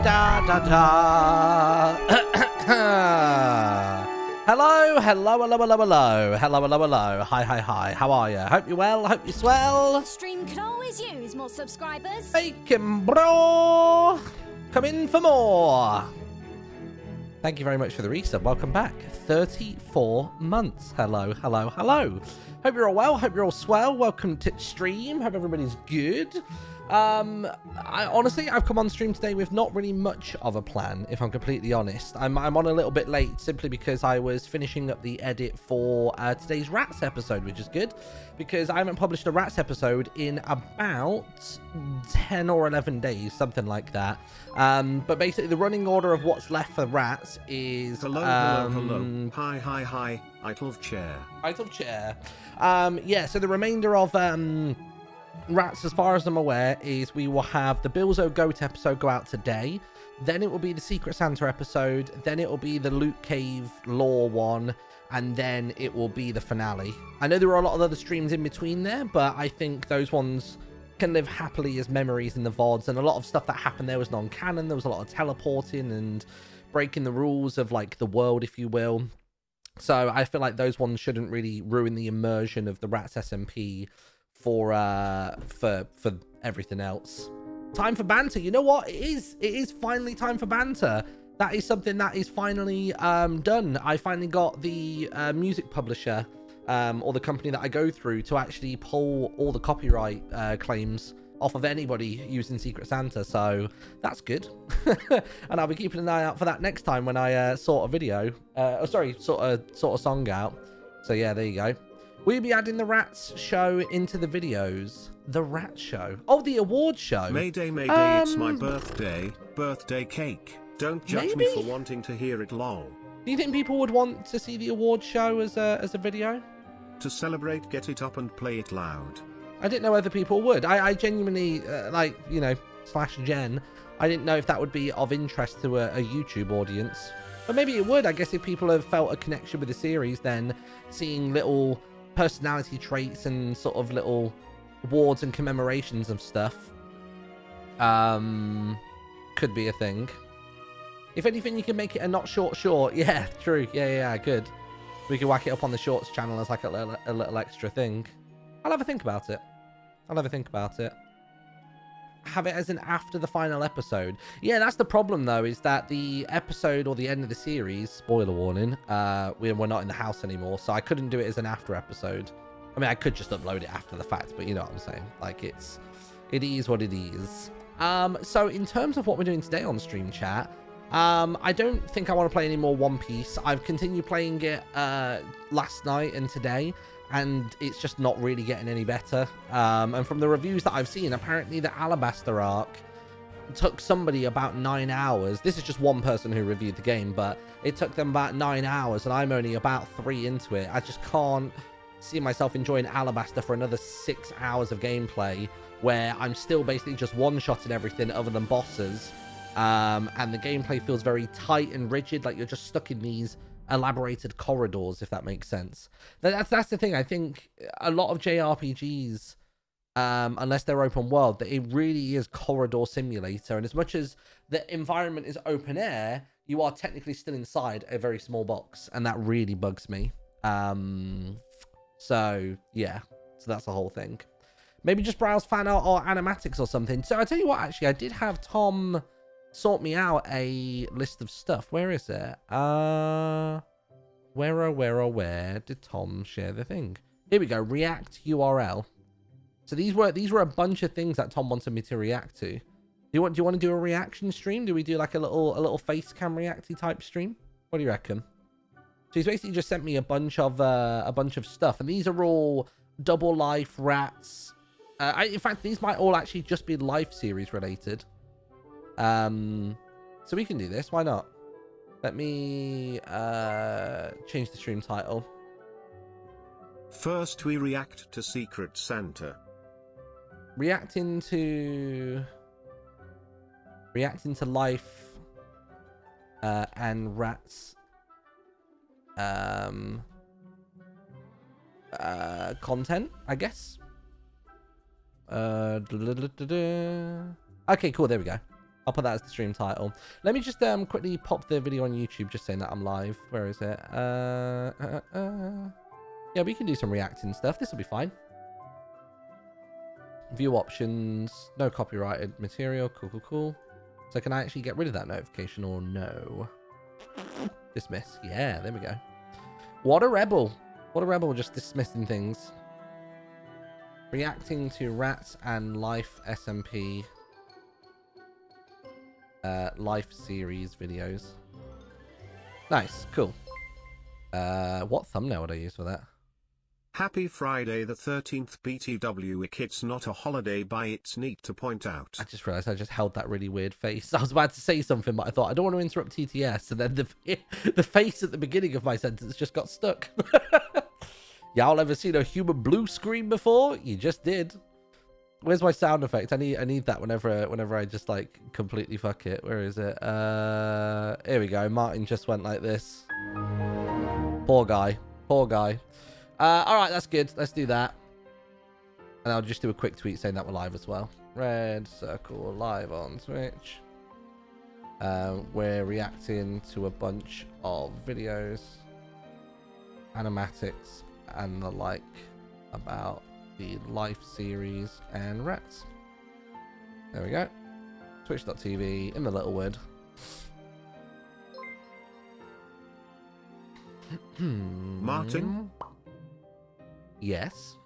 da da da. Hello, hello, hello, hello, hello, hello, hello, hello. Hi, hi, hi. How are you? Hope you're well. Hope you're swell. Stream could always use more subscribers. Bacon, bro. Come in for more. Thank you very much for the resub. Welcome back. 34 months. Hello, hello, hello. Hope you're all well. Hope you're all swell. Welcome to stream. Hope everybody's good. Honestly, I've come on stream today with not really much of a plan, if I'm completely honest. I'm on a little bit late simply because I was finishing up the edit for today's Rats episode, which is good because I haven't published a Rats episode in about 10 or 11 days, something like that. But basically the running order of what's left for Rats is... Hello. Hi. Idle chair. Yeah, so the remainder of... Rats, as far as I'm aware, is we will have the Bilzo Goat episode go out today. Then it will be the Secret Santa episode. Then it will be the Loot Cave lore one. And then it will be the finale. I know there are a lot of other streams in between there, but I think those ones can live happily as memories in the VODs. And a lot of stuff that happened there was non-canon. There was a lot of teleporting and breaking the rules of, like, the world, if you will. So I feel like those ones shouldn't really ruin the immersion of the Rats SMP for everything else. Time for banter. You know what? It is finally time for banter. That is something that is finally done. I finally got the music publisher or the company that I go through to actually pull all the copyright claims off of anybody using Secret Santa, so that's good. And I'll be keeping an eye out for that next time when I sort a video sort a song out. So yeah, there you go. We'll be adding the Rats show into the videos. The Rat show. Oh, the award show. Mayday, it's my birthday. Birthday cake. Don't judge me for wanting to hear it long. Do you think people would want to see the award show as a video? To celebrate, get it up and play it loud. I didn't know other people would. I genuinely, like, you know, /Jen, I didn't know if that would be of interest to a YouTube audience. But maybe it would. I guess if people have felt a connection with the series, then seeing little personality traits and sort of little awards and commemorations of stuff could be a thing. If anything, you can make it a not short. Yeah, true. Yeah, good. We can whack it up on the shorts channel as like a little extra thing. I'll have a think about it. Have it as an after the final episode. Yeah, that's the problem though, is that the episode or the end of the series, spoiler warning, we're not in the house anymore, so I couldn't do it as an after episode. I mean, I could just upload it after the fact, but you know what I'm saying. Like, it is what it is. So in terms of what we're doing today on stream chat, I don't think I want to play any more One Piece. I've continued playing it last night and today, and it's just not really getting any better. And from the reviews that I've seen, apparently the Alabasta arc took somebody about 9 hours. This is just one person who reviewed the game, but it took them about 9 hours, and I'm only about 3 into it. I just can't see myself enjoying Alabasta for another 6 hours of gameplay, where I'm still basically just one-shotting everything other than bosses. And the gameplay feels very tight and rigid, like you're just stuck in these elaborated corridors, if that makes sense. That's the thing. I think a lot of JRPGs, unless they're open world, that it really is corridor simulator, and as much as the environment is open air, you are technically still inside a very small box, and that really bugs me. So yeah, so that's the whole thing. Maybe just browse fan art or animatics or something. So I tell you what, actually, I did have Tom sort me out a list of stuff. Where is it? Where did Tom share the thing? Here we go. React URL. So these were a bunch of things that Tom wanted me to react to. Do you want to do a reaction stream? Do we do like a little face cam reacty type stream? What do you reckon? So he's basically just sent me a bunch of stuff, and these are all Double Life, Rats. In fact, these might all actually just be Life series related. So we can do this. Why not? Let me change the stream title. First, we react to Secret Santa. Reacting to Life and Rats content, I guess. Okay, cool. There we go. I'll put that as the stream title. Let me just quickly pop the video on YouTube just saying that I'm live. Where is it? Yeah, we can do some reacting stuff. This will be fine. View options. No copyrighted material. Cool, cool, cool. So can I actually get rid of that notification or no? Dismiss. Yeah, there we go. What a rebel. What a rebel, just dismissing things. Reacting to Rats and Life SMP Life series videos. Nice, cool. What thumbnail would I use for that? Happy Friday the 13th BTW. It's not a holiday, but it's neat to point out. I just realized I just held that really weird face. I was about to say something, but I thought I don't want to interrupt TTS, and then the face at the beginning of my sentence just got stuck. Y'all ever seen a human blue screen before? You just did. Where's my sound effect? I need that whenever I just like completely fuck it. Where is it? Here we go. Martin just went like this. Poor guy. Poor guy. All right, that's good. Let's do that. And I'll just do a quick tweet saying that we're live as well. Red Circle live on Twitch. We're reacting to a bunch of videos, animatics, and the like about the Life series and Rats. There we go. Twitch.tv in the little word. Martin? Yes.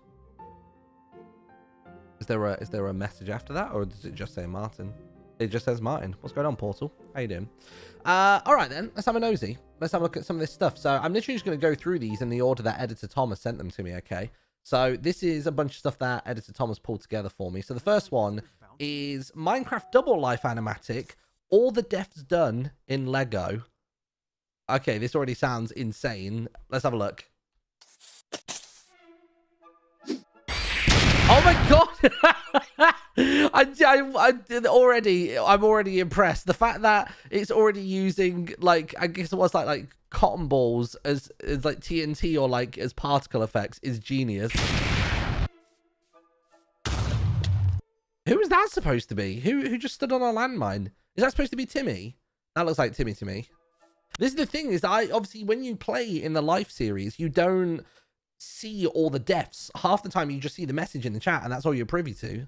Is there a message after that, or does it just say Martin? It just says Martin. What's going on, Portal? How you doing? All right then, let's have a nosy. Let's have a look at some of this stuff. So I'm literally just going to go through these in the order that Editor Thomas sent them to me, okay? So this is a bunch of stuff that Editor Thomas pulled together for me. So the first one is Minecraft Double Life animatic. All the deaths done in Lego. Okay, this already sounds insane. Let's have a look. Oh my god! I'm already impressed. The fact that it's already using, like, I guess it was like cotton balls as like TNT or like as particle effects is genius. Who is that supposed to be? Who just stood on a landmine? Is that supposed to be Timmy? That looks like Timmy to me. This is the thing, is obviously when you play in the Life series, you don't see all the deaths. Half the time you just see the message in the chat and that's all you're privy to.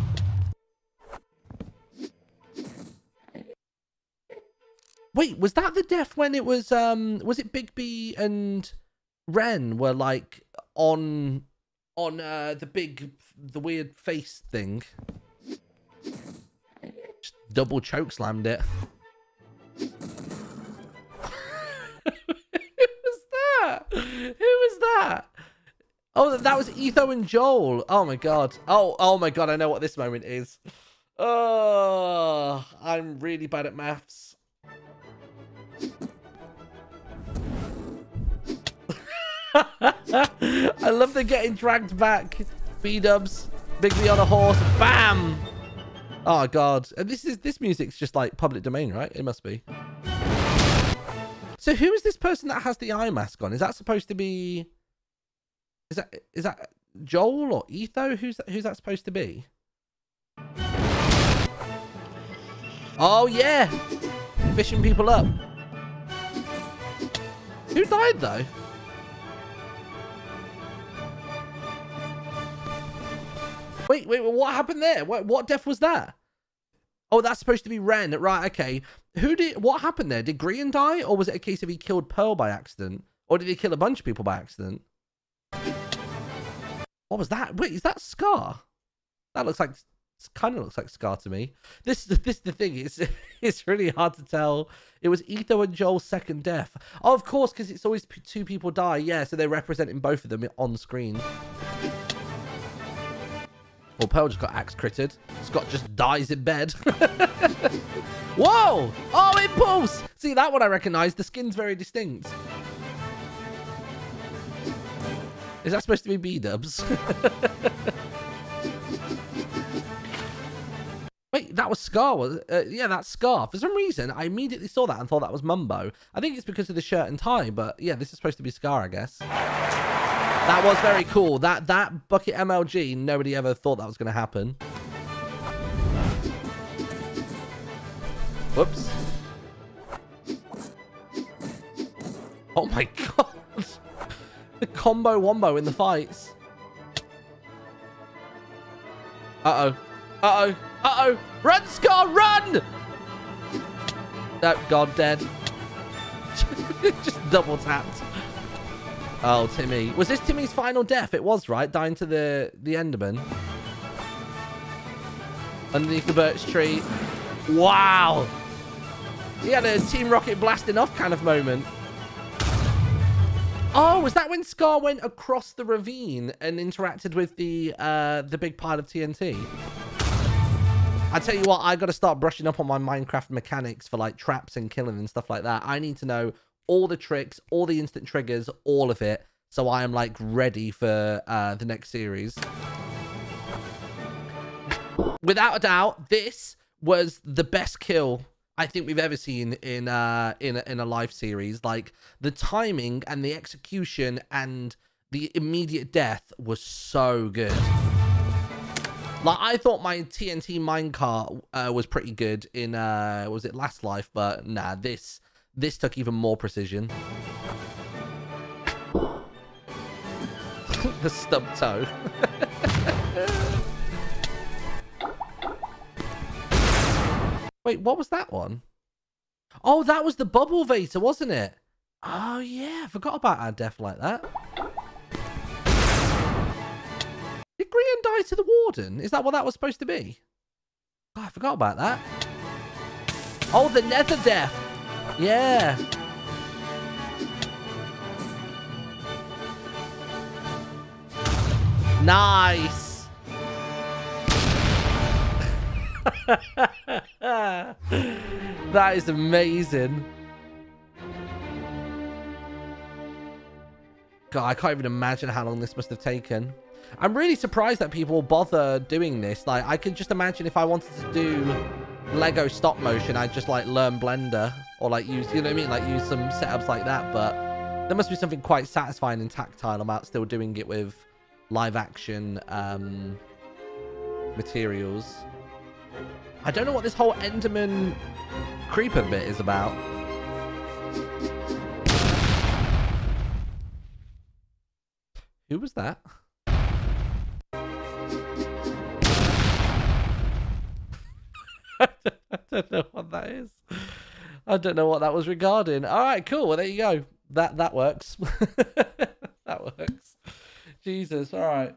Wait, was that the death when it was it Big B and Ren were like on the weird face thing? Just double choke slammed it. Who was that? Oh, that was Etho and Joel. Oh my god. Oh my god, I know what this moment is. Oh, I'm really bad at maths. I love the getting dragged back. B-dubs, Big B on a horse, bam. Oh god. And this music's just like public domain, right? It must be. So who is this person that has the eye mask on? Is that supposed to be... Is that Joel or Etho? Who's that supposed to be? Oh yeah! Fishing people up. Who died though? Wait, what happened there? What death was that? Oh, that's supposed to be Ren. Right, okay. What happened there? Did Grian die? Or was it a case of he killed Pearl by accident? Or did he kill a bunch of people by accident? What was that? Wait, is that Scar? That looks like... kind of looks like Scar to me. This is the thing. It's really hard to tell. It was Etho and Joel's second death. Oh, of course, because it's always two people die. Yeah, so they're representing both of them on screen. Well, Pearl just got axe critted. Scott just dies in bed. Whoa! Oh, Impulse! See, that one I recognize. The skin's very distinct. Is that supposed to be B-dubs? Wait, that was Scar. Yeah, that's Scar. For some reason, I immediately saw that and thought that was Mumbo. I think it's because of the shirt and tie, but yeah, this is supposed to be Scar, I guess. That was very cool. That bucket MLG, nobody ever thought that was going to happen. Whoops. Oh my god. The combo wombo in the fights. Uh-oh. Uh-oh. Uh-oh. Run, Scar, run! Oh, God, dead. Just double tapped. Oh, Timmy. Was this Timmy's final death? It was, right? Dying to the Enderman. Underneath the birch tree. Wow. He had a Team Rocket blasting off kind of moment. Oh, was that when Scar went across the ravine and interacted with the big pile of TNT? I tell you what, I got to start brushing up on my Minecraft mechanics for like traps and killing and stuff like that. I need to know all the tricks, all the instant triggers, all of it, so I am like ready for the next series. Without a doubt, this was the best kill I think we've ever seen in a live series. Like, the timing and the execution and the immediate death was so good. Like, I thought my TNT minecart was pretty good in was it Last Life, but nah, this took even more precision. The stub toe. Wait, what was that one? Oh, that was the Bubble Vator, wasn't it? Oh, yeah. I forgot about our death like that. Did Grian die to the Warden? Is that what that was supposed to be? Oh, I forgot about that. Oh, the Nether death. Yeah. Nice. That is amazing. God, I can't even imagine how long this must have taken. I'm really surprised that people bother doing this. Like, I could just imagine if I wanted to do Lego stop motion, I'd just like learn Blender or like use, you know what I mean? Like use some setups like that. But there must be something quite satisfying and tactile about still doing it with live action materials. I don't know what this whole Enderman creeper bit is about. Who was that? I don't know what that is. I don't know what that was regarding. All right, cool. Well, there you go. That works. That works. Jesus. All right.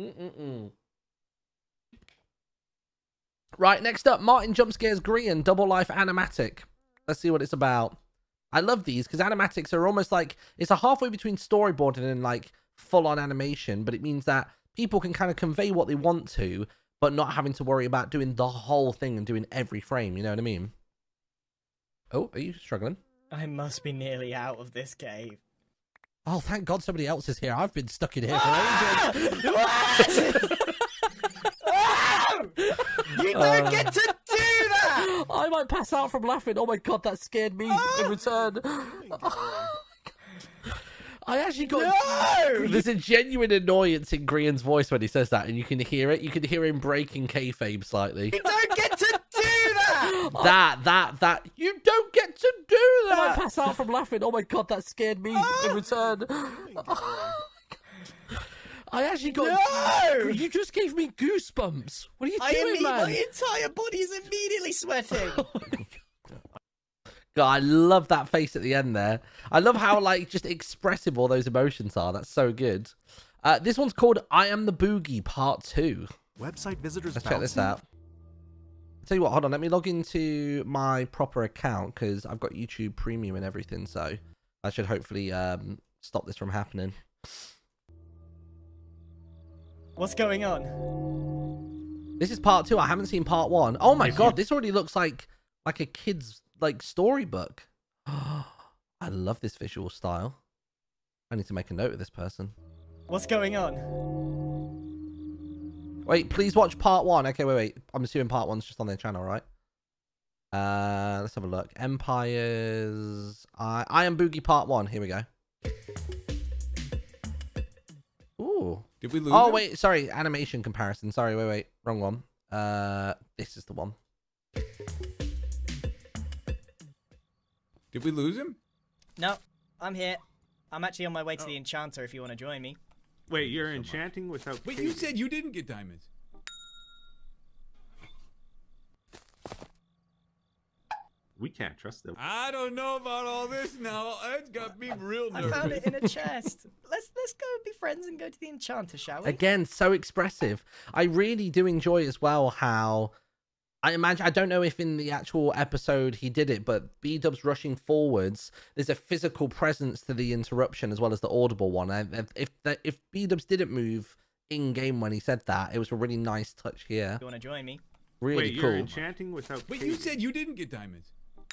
Right, next up, Martin Jumpscares Grian, Double Life Animatic. Let's see what it's about. I love these because animatics are almost like, it's a halfway between storyboarding and like full-on animation, but it means that people can kind of convey what they want to, but not having to worry about doing the whole thing and doing every frame, you know what I mean? Oh, are you struggling? I must be nearly out of this cave. Oh, thank God somebody else is here. I've been stuck in here for ages. You don't get to do that! I might pass out from laughing. Oh my God, that scared me in return. I actually got... No! There's a genuine annoyance in Grian's voice when he says that, and you can hear it. You can hear him breaking kayfabe slightly. You don't get to do that! That. You don't get to do that! I might pass out from laughing. Oh my God, that scared me in return. I actually got... No! You just gave me goosebumps. What are you doing, man? My entire body is immediately sweating. God, I love that face at the end there. I love how, like, just expressive all those emotions are. That's so good. This one's called I Am the Boogie Part 2. Website visitors. Let's check this out. I'll tell you what, hold on. Let me log into my proper account because I've got YouTube Premium and everything. So I should hopefully stop this from happening. What's going on? This is part 2. I haven't seen part 1. Oh my God, this already looks like a kid's like storybook. I love this visual style. I need to make a note of this person. What's going on? Wait, please watch part 1. Okay, wait. I'm assuming part 1's just on their channel, right? Let's have a look. Empires. I Am Boogie Part 1. Here we go. Ooh. Did we lose? Oh, him? wait. Sorry. Animation comparison. Sorry. Wait. Wrong one. This is the one. Did we lose him? No, I'm here. I'm actually on my way to the Enchanter if you want to join me. Wait, you're enchanting without Wait, Katie. you said you didn't get diamonds. We can't trust them. I don't know about all this now. It's got me real I nervous. found it in a chest. Let's go and be friends and go to the Enchanter, shall we? Again, so expressive. I really do enjoy as well how I imagine, I don't know if in the actual episode he did it, but B-Dub's rushing forwards, there's a physical presence to the interruption as well as the audible one. And if B-Dubs didn't move in game when he said that, it was a really nice touch here. You want to join me? Really Wait, cool. you're enchanting without Wait, Katie. you said you didn't get diamonds.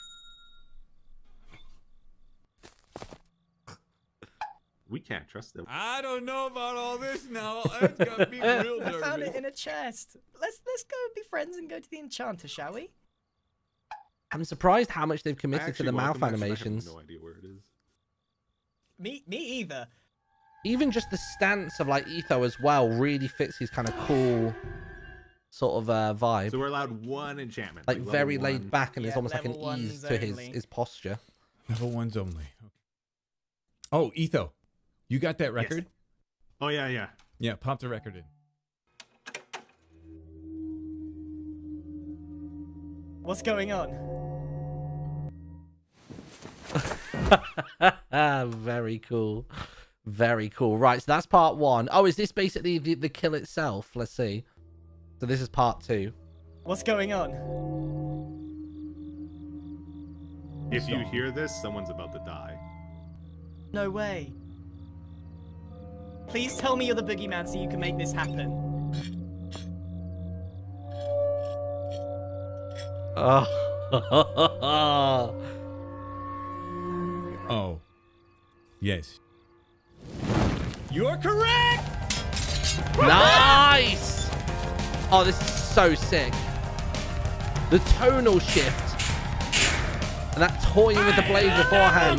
We can't trust them. I don't know about all this now. It's got me real I nervous. found it in a chest. Let's go and be friends and go to the Enchanter, shall we? I'm surprised how much they've I committed to actually the want mouth them, actually, animations. I have no idea where it is. Me either. Even just the stance of like Etho as well really fits his kind of cool sort of vibe. So we're allowed one enchantment. Like level very one. laid back, and there's Yeah, almost like an level ease ones to only. his posture. Level 1s only. Okay. Oh, Etho, you got that record? Oh, yeah, yeah. Yeah, pop the record in. What's going on? Very cool. Very cool. Right, so that's part one. Oh, is this basically the kill itself? Let's see. So this is part two. What's going on? If you hear this, someone's about to die. No way. Please tell me you're the boogeyman so you can make this happen. Oh. Oh. Yes. You're correct! Nice! Oh, this is so sick. The tonal shift. And that toying with the blade beforehand.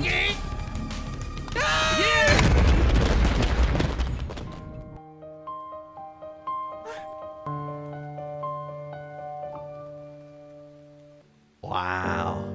Wow.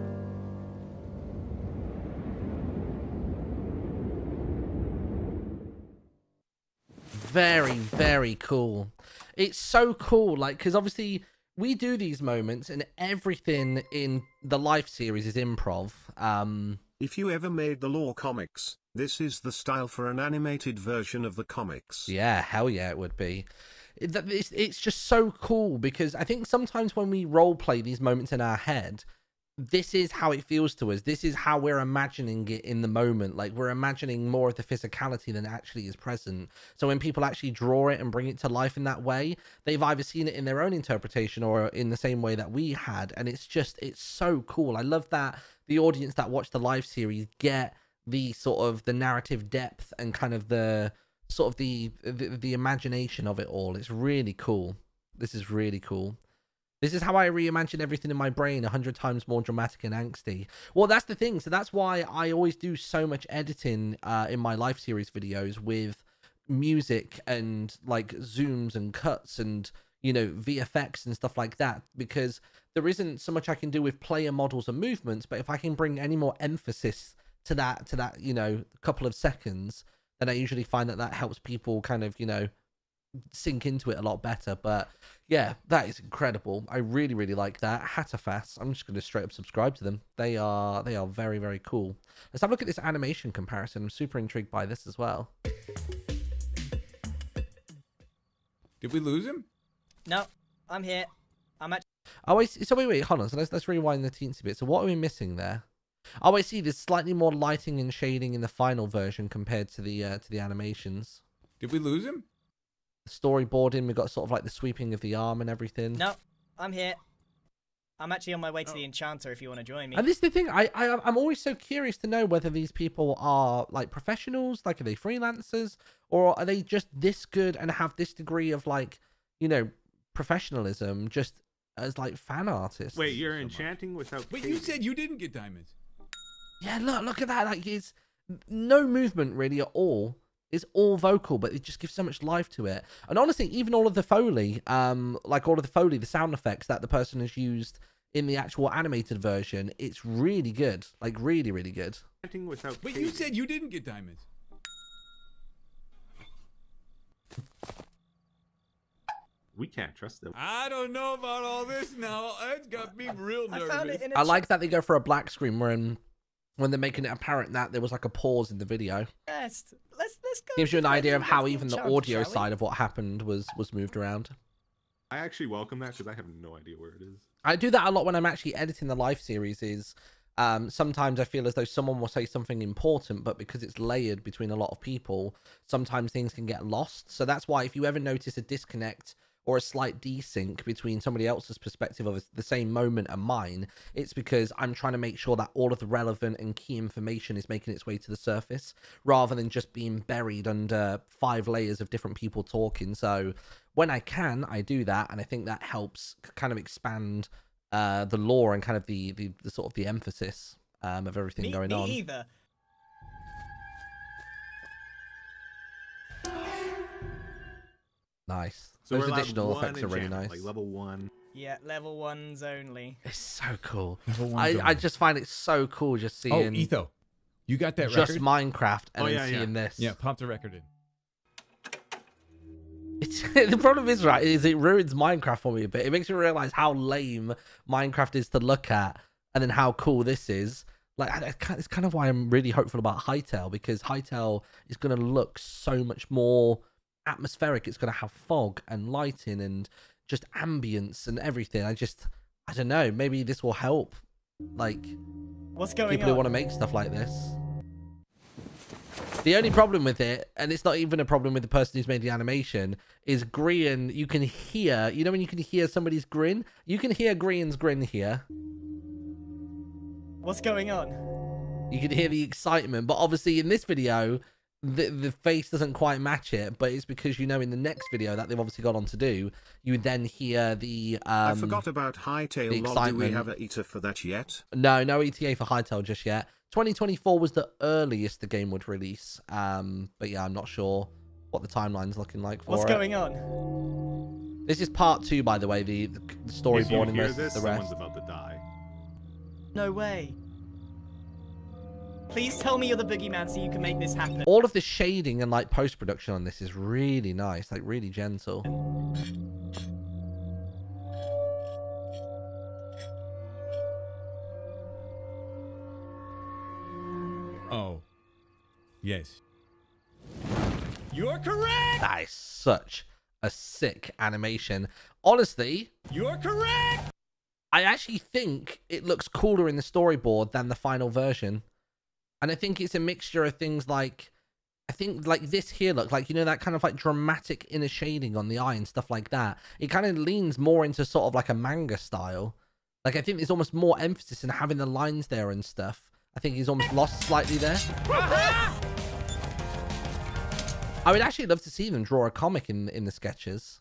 Very, very cool. It's so cool, like, because obviously we do these moments and everything in the Life series is improv. If you ever made the Lore comics, this is the style for an animated version of the comics. Yeah, hell yeah, it would be. It's just so cool because I think sometimes when we role play these moments in our head, this is how it feels to us. This is how we're imagining it in the moment. Like we're imagining more of the physicality than actually is present. So when people actually draw it and bring it to life in that way, they've either seen it in their own interpretation or in the same way that we had. And it's so cool. I love that the audience that watch the Live series get the sort of the narrative depth and kind of the sort of the imagination of it all. It's really cool. This is really cool. This is how I reimagine everything in my brain 100 times more dramatic and angsty. Well, that's the thing. So that's why I always do so much editing in my Life series videos with music and like zooms and cuts and, you know, VFX and stuff like that, because there isn't so much I can do with player models and movements, but if I can bring any more emphasis to that, you know, couple of seconds, then I usually find that helps people kind of, you know, sink into it a lot better. But yeah, that is incredible. I really, really like that. Hatterfast, I'm just going to straight up subscribe to them. They are very, very cool. Let's have a look at this animation comparison. I'm super intrigued by this as well. Did we lose him? No, I'm here. I'm at. Oh, wait, hold on. So let's rewind the teensy bit. So what are we missing there? Oh, I see. There's slightly more lighting and shading in the final version compared to the animations. Did we lose him? Storyboarding, we've got sort of like the sweeping of the arm and everything. No, I'm here. I'm actually on my way to the Enchanter if you want to join me. And this is the thing, I'm always so curious to know whether these people are like professionals, like are they freelancers, or are they just this good and have this degree of like, you know, professionalism just as like fan artists. Wait, you're enchanting without Wait, Katie. you said you didn't get diamonds. Yeah, look at that. Like it's no movement really at all. It's all vocal, but it just gives so much life to it. And honestly, even all of the Foley, the sound effects that the person has used in the actual animated version, it's really good. Like, really, really good. Without But you said you didn't get diamonds. We can't trust them. I don't know about all this now. It's got me real I nervous. found it in a I like that they go for a black screen when they're making it apparent that there was like a pause in the video. chest. Let's go. Gives you an find idea of the how Let's even the Enchanter, audio shall we? side of what happened was moved around. I actually welcome that because I have no idea where it is. I do that a lot when I'm actually editing the live series. Sometimes I feel as though someone will say something important, but because it's layered between a lot of people, sometimes things can get lost. So that's why if you ever notice a disconnect or a slight desync between somebody else's perspective of the same moment and mine, it's because I'm trying to make sure that all of the relevant and key information is making its way to the surface, rather than just being buried under 5 layers of different people talking. So when I can, I do that, and I think that helps kind of expand the lore and kind of the sort of the emphasis of everything going on. Me either. Nice. So Those we're allowed additional one effects are really enchantment, nice. like level 1. Yeah, level 1s only. It's so cool. Level 1 I only. just find it so cool just Oh, seeing Etho, you got that just record? Minecraft and Oh, then yeah, yeah. seeing this. Yeah, pop the record in. It's, the problem is, right, is it ruins Minecraft for me a bit. It makes me realize how lame Minecraft is to look at, and then how cool this is. Like, it's kind of why I'm really hopeful about Hytale, because Hytale is going to look so much more atmospheric. It's going to have fog and lighting and just ambience and everything. I don't know. Maybe this will help, like, What's going people who on? want to make stuff like this. The only problem with it, and it's not even a problem with the person who's made the animation, is Grian, you can hear, you know when you can hear somebody's grin? You can hear Grian's grin here. What's going on? You can hear the excitement, but obviously in this video, the face doesn't quite match it, but it's because, you know, in the next video that they've obviously got on to do, you would then hear the I forgot about Hytale the log. Do we excitement. have a ETA for that yet? No ETA for Hytale just yet. 2024 was the earliest the game would release. But yeah, I'm not sure what the timeline's looking like for What's it. going on? This is part 2, by the way, the If you storyboarding hear versus this, the someone's rest. about to die. No way. Please tell me you're the boogeyman so you can make this happen. All of the shading and like post-production on this is really nice, like really gentle. Oh, yes. You're correct. That is such a sick animation. Honestly, You're correct. I actually think it looks cooler in the storyboard than the final version. And I think it's a mixture of things like, I think like this here look like, you know, that kind of like dramatic inner shading on the eye and stuff like that. It kind of leans more into sort of like a manga style. Like, I think there's almost more emphasis in having the lines there and stuff. I think he's almost lost slightly there. I would actually love to see them draw a comic in the sketches.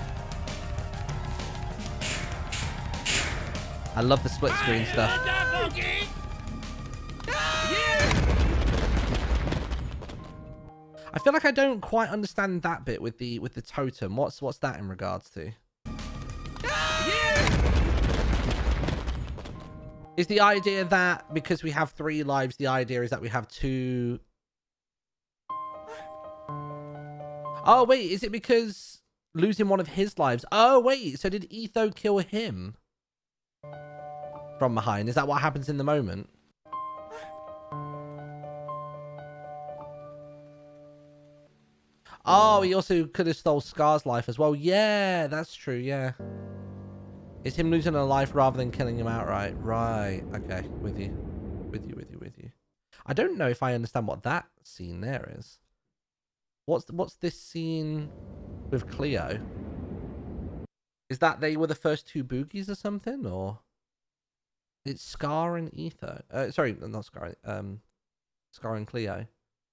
I love the split screen stuff. I feel like I don't quite understand that bit with the totem. What's that in regards to? Is the idea that because we have 3 lives, the idea is that we have 2? Oh wait, is it because losing one of his lives? Oh wait, so did Etho kill him from behind? Is that what happens in the moment? Oh, he also could have stole Scar's life as well. Yeah, that's true. Yeah. It's him losing a life rather than killing him outright. Right. Okay. With you. I don't know if I understand what that scene there is. What's this scene with Cleo? Is that they were the first 2 boogies or something? Or it's Scar and Etho? Sorry, not Scar. Scar and Cleo.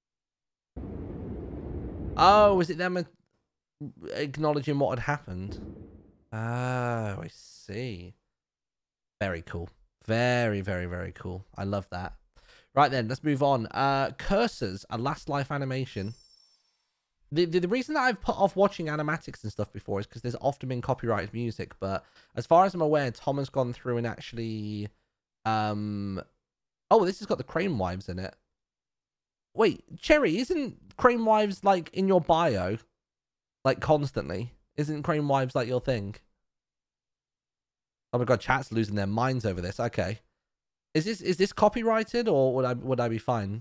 Oh, is it them acknowledging what had happened? Oh, I see. Very cool. Very, very, very cool. I love that. Right then, let's move on. Cursors, a last life animation. The reason that I've put off watching animatics and stuff before is because there's often been copyrighted music. But as far as I'm aware, Tom has gone through and actually, oh, this has got the Crane Wives in it. Wait, Cherry, isn't Crane Wives like in your bio, like constantly? Isn't Crane Wives like your thing? Oh my god, chat's losing their minds over this. Okay, is this copyrighted, or would I be fine?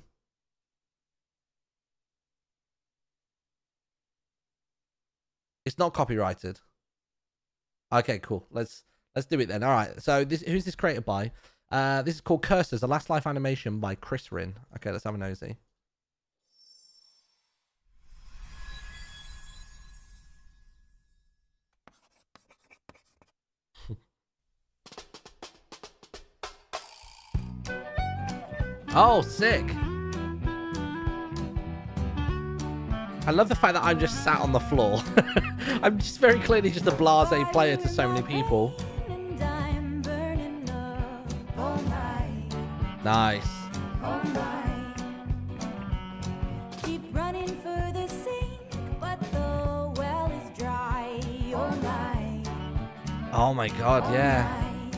It's not copyrighted. Okay, cool. Let's do it then. All right. So who's this created by? This is called Cursors, The Last Life animation by Chris Rin. Okay, let's have a nosy. Oh, sick. I love the fact that I'm just sat on the floor. I'm just very clearly just a blasé player to so many people. Nice. Keep running for the sink, but the well is dry. Oh my god, yeah.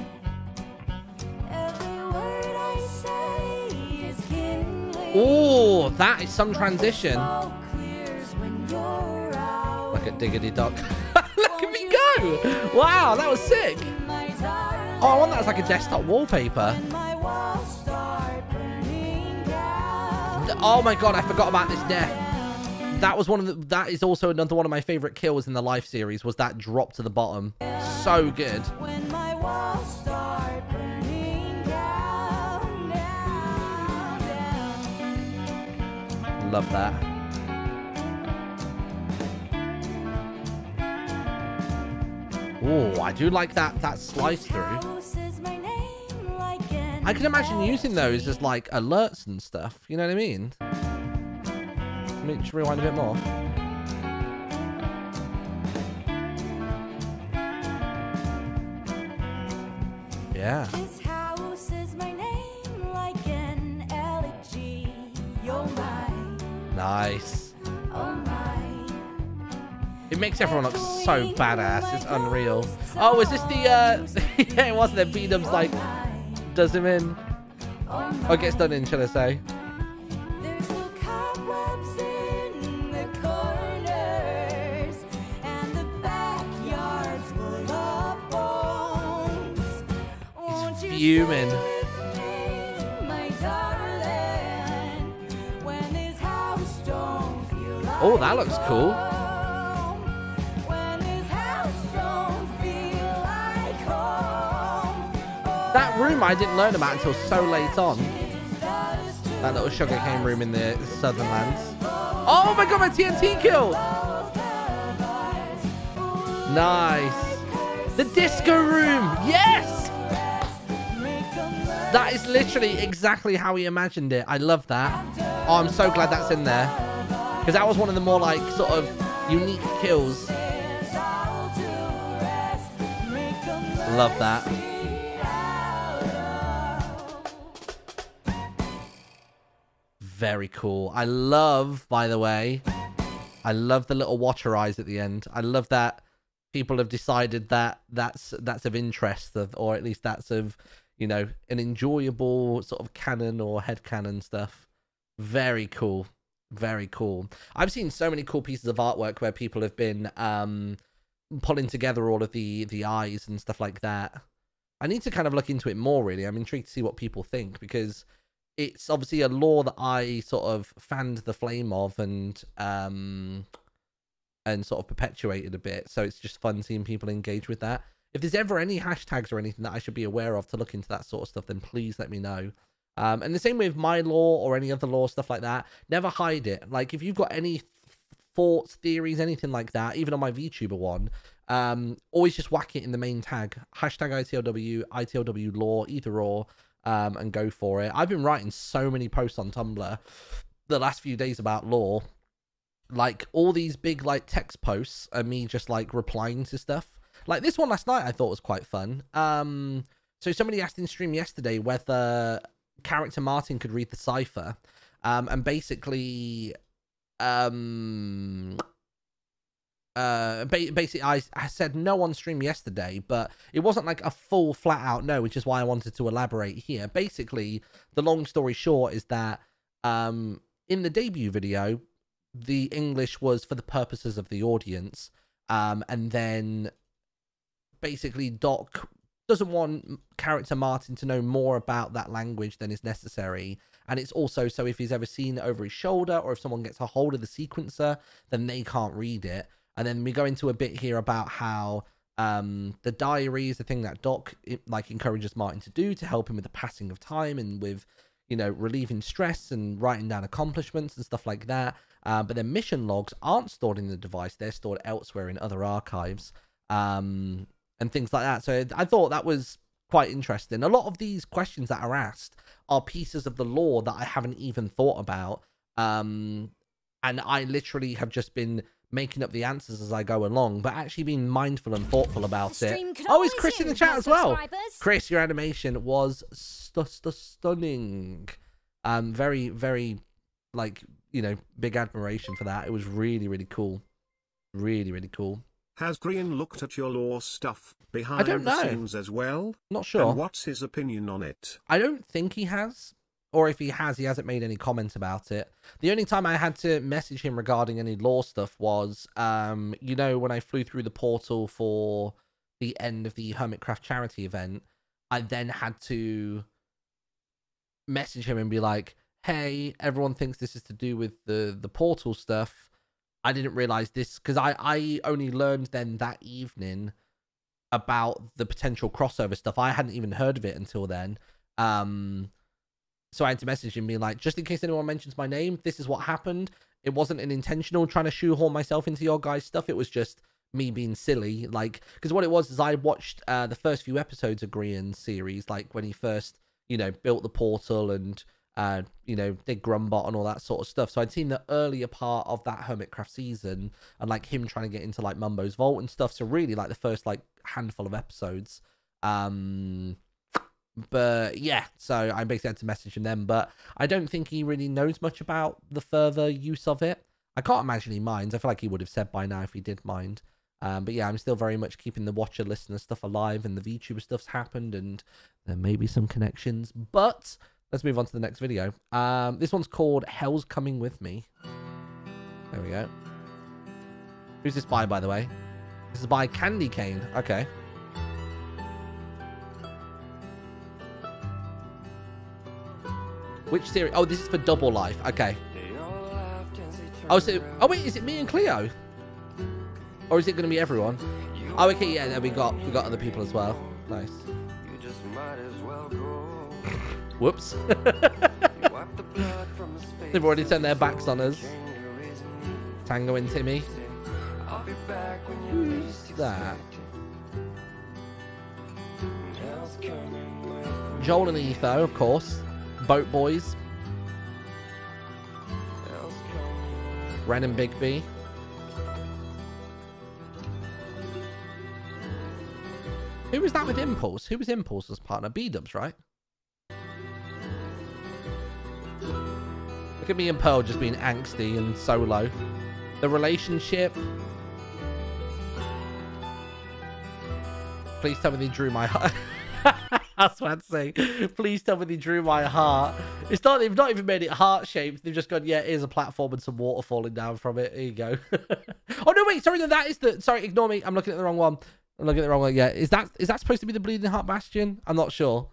Oh, that is some transition. Look at Diggity Doc. Look at me go! Wow, that was sick. Oh, I want that as like a desktop wallpaper. Oh my god, I forgot about this death. That was that is also another one of my favorite kills in the Life series, was that drop to the bottom. So good. Love that. Oh, I do like that slice through. I can imagine using those as like alerts and stuff. You know what I mean? Let me just rewind a bit more. Yeah. This house is my name, like an elegy. You're mine. Nice. Oh my. It makes everyone look so badass. It's unreal. Oh, is this the yeah, it wasn't. B-dubs like does him in. Or gets done in, should I say? There's no cobwebs in the corners, and the backyard's full of bones. Won't you Fuming. stay with me, my darling, when this house don't feel like Oh, that looks cool. home, when this house don't feel like home. That room I didn't learn about until so late on. That little sugarcane room in the southern lands. Oh my god, my TNT kill! Nice. The disco room! Yes! That is literally exactly how he imagined it. I love that. Oh, I'm so glad that's in there. Because that was one of the more like sort of unique kills. Love that. Very cool. I love, by the way, I love the little watcher eyes at the end. I love that people have decided that that's of interest, or at least that's of, you know, an enjoyable sort of canon or headcanon stuff. Very cool. Very cool. I've seen so many cool pieces of artwork where people have been pulling together all of the eyes and stuff like that. I need to kind of look into it more, really. I'm intrigued to see what people think, because it's obviously a lore that I sort of fanned the flame of and sort of perpetuated a bit. So it's just fun seeing people engage with that. If there's ever any hashtags or anything that I should be aware of to look into that sort of stuff, then please let me know. And the same with my lore or any other lore, stuff like that. Never hide it. Like, if you've got any thoughts, theories, anything like that, even on my VTuber one, always just whack it in the main tag. Hashtag ITLW, ITLW lore, either or, and go for it. I've been writing so many posts on Tumblr the last few days about lore. Like, all these big, like, text posts are me just, like, replying to stuff. Like, this one last night I thought was quite fun. So somebody asked in stream yesterday whether character Martin could read the cipher. And basically, basically I said no on stream yesterday, but it wasn't like a full flat out no, which is why I wanted to elaborate here. Basically, the long story short is that in the debut video, the English was for the purposes of the audience, and then basically Doc doesn't want character Martin to know more about that language than is necessary, and it's also so if he's ever seen it over his shoulder, or if someone gets a hold of the sequencer, then they can't read it. And then we go into a bit here about how the diary is the thing that Doc like encourages Martin to do to help him with the passing of time and with, you know, relieving stress and writing down accomplishments and stuff like that. But then mission logs aren't stored in the device; they're stored elsewhere in other archives and things like that. So I thought that was quite interesting. A lot of these questions that are asked are pieces of the lore that I haven't even thought about, and I literally have just been making up the answers as I go along, but actually being mindful and thoughtful about it. Oh, is Chris in the chat as well? Chris, your animation was stunning. Very, very, like, you know, big admiration for that. It was really, really cool. Really, really cool. Has Grian looked at your lore stuff behind the scenes as well? Not sure. And what's his opinion on it? I don't think he has. Or if he has, he hasn't made any comments about it. The only time I had to message him regarding any lore stuff was, you know, when I flew through the portal for the end of the Hermitcraft charity event, I then had to message him and be like, hey, everyone thinks this is to do with the portal stuff. I didn't realize this, because I only learned then that evening about the potential crossover stuff. I hadn't even heard of it until then. So I had to message him being like, just in case anyone mentions my name, this is what happened. It wasn't an intentional trying to shoehorn myself into your guys' stuff. It was just me being silly. Like, because what it was is I watched the first few episodes of Grian's series, like when he first, you know, built the portal and, you know, did Grumbot and all that sort of stuff. So I'd seen the earlier part of that Hermitcraft season and like him trying to get into like Mumbo's Vault and stuff. So really like the first like handful of episodes. But yeah, so I basically had to message him then, but I don't think he really knows much about the further use of it. I can't imagine he minds. I feel like he would have said by now if he did mind. But yeah, I'm still very much keeping the watcher listener stuff alive, and the VTuber stuff's happened, and there may be some connections, but let's move on to the next video. This one's called Hell's Coming With Me. There we go. Who's this by the way? This is by Candy Cane. Okay. Which series? Oh, this is for Double Life. Okay. Oh, so... Oh, wait. Is it me and Cleo? Or is it going to be everyone? Oh, okay. Yeah, we got other people as well. Nice. Whoops. They've already turned their backs on us. Tango and Timmy. Who's that? Joel and Etho, of course. Boat Boys. Ren and Bigby. Who was that with Impulse? Who was Impulse's partner? B-Dubs, right? Look at me and Pearl just being angsty and solo. The relationship. Please tell me they drew my heart. I was about to say, please tell me they drew my heart. It's not, they've not even made it heart-shaped. They've just gone, yeah, here's a platform and some water falling down from it. Here you go. Oh, no, wait, sorry, that is the... Sorry, ignore me. I'm looking at the wrong one. I'm looking at the wrong one. Yeah, is that supposed to be the Bleeding Heart Bastion? I'm not sure.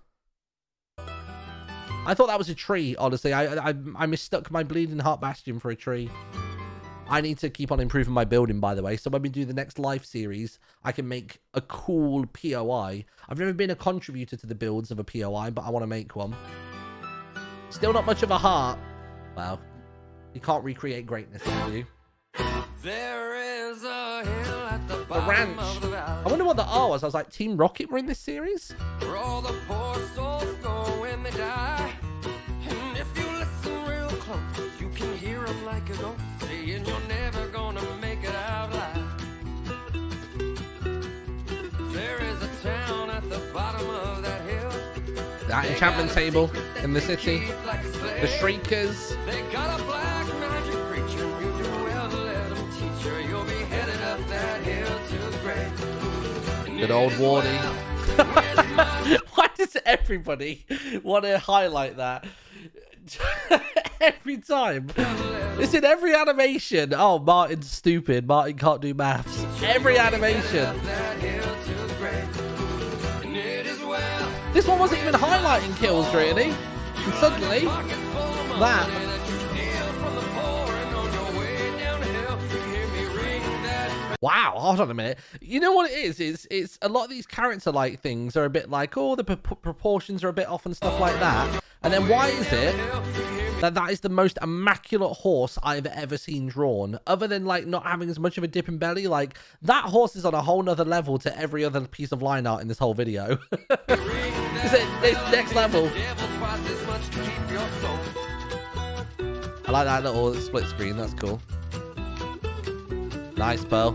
I thought that was a tree, honestly. I mistook my Bleeding Heart Bastion for a tree. I need to keep on improving my building, by the way. So when we do the next live series, I can make a cool POI. I've never been a contributor to the builds of a POI, but I want to make one. Still not much of a heart. Well, you can't recreate greatness, can you? There is a hill at the bottom of the valley. I wonder what the R was. I was like, Team Rocket were in this series? Where all the poor souls go when they die. And if you listen real close, you can hear them like a ghost saying you're never gonna make it out alive. There is a town at the bottom of that hill. That enchantment table in the city. The Shriekers. They got a black magic creature. You do well to let them teach her. You'll be headed up that Good old warning. Why does everybody want to highlight that? Every time. It's in every animation. Oh, Martin's stupid. Martin can't do maths. Every animation. This one wasn't even highlighting kills, really. And suddenly, that. Wow, hold on a minute. You know what it is? It's a lot of these character-like things are a bit like, oh, the proportions are a bit off and stuff like that. And then why is it that is the most immaculate horse I've ever seen drawn? Other than, like, not having as much of a dip in belly. Like, that horse is on a whole nother level to every other piece of line art in this whole video. It's next level. I like that little split screen. That's cool. Nice, Pearl.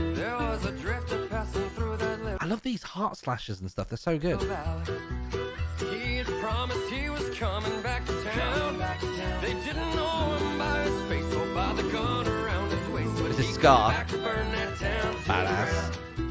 I love these heart slashes and stuff. They're so good. He had promised he was coming back to town. They didn't know him by his face or by the gun around his waist. This is Scar. Badass.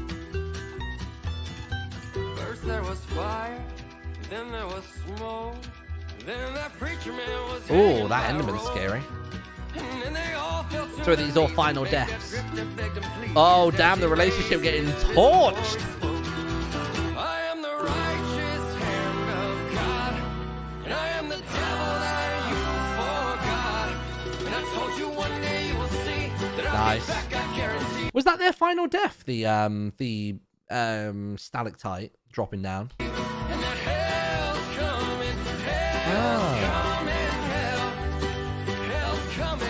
First there was fire, then there was smoke, then that preacher man was. Oh, that Enderman's scary. So are these all final deaths? Oh, damn, the relationship getting torched. I am the righteous hand of God, and I am the devil that you forgot. And I told you one day you will see that I'll be back, I guarantee. Was that their final death? The stalactite dropping down. And that hell's coming, hell's Ah. coming, hell's coming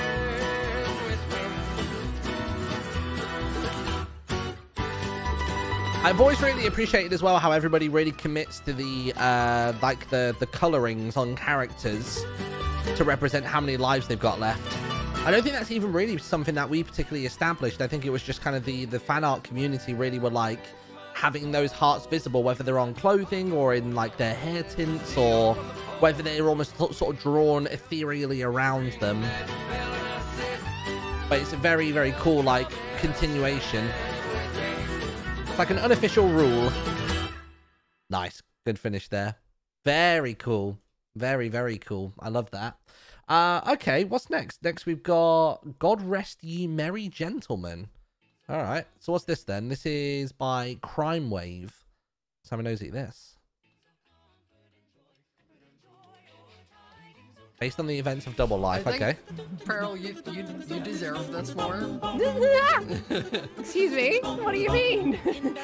with me. I've always really appreciated as well how everybody really commits to the like the colorings on characters to represent how many lives they've got left. I don't think that's even really something that we particularly established. I think it was just kind of the fan art community really were like having those hearts visible, whether they're on clothing or in like their hair tints, or whether they're almost sort of drawn ethereally around them. But it's a very, very cool like continuation. It's like an unofficial rule. Nice. Good finish there. Very cool. Very, very cool. I love that. Okay, what's next? Next we've got God Rest Ye Merry Gentlemen. All right. So what's this then? This is by Crime Wave. Let's have a nosy at this. Based on the events of Double Life. Okay. Pearl, you deserve this more. Excuse me? What do you mean?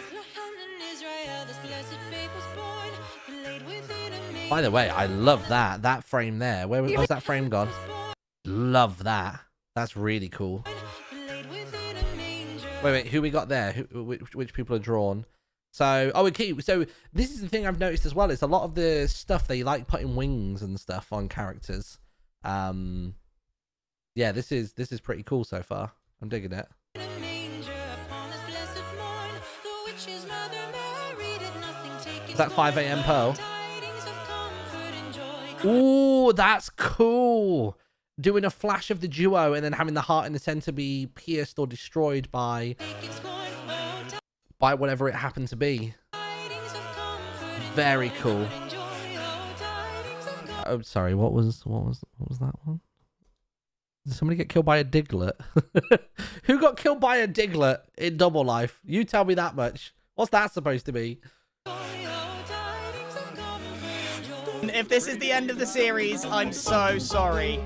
By the way, I love that. That frame there. Where's that frame gone? Love that. That's really cool. Wait, who we got there? Which people are drawn? So, okay. So this is the thing I've noticed as well. It's a lot of the stuff they like putting wings and stuff on characters. Yeah, this is pretty cool so far. I'm digging it. Is that 5 AM Pearl? Ooh, that's cool. Doing a flash of the duo and then having the heart in the center be pierced or destroyed by whatever it happened to be. Very cool. Oh, sorry. What was that one? Did somebody get killed by a Diglett? Who got killed by a Diglett in Double Life? You tell me that much. What's that supposed to be? If this is the end of the series, I'm so sorry.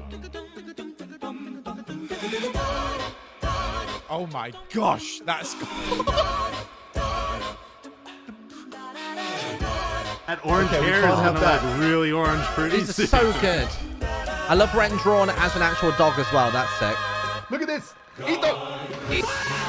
Oh my gosh, that's That orange hair is gonna look really orange pretty These soon. are so good. I love Ren drawn as an actual dog as well. That's sick. Look at this. Etho.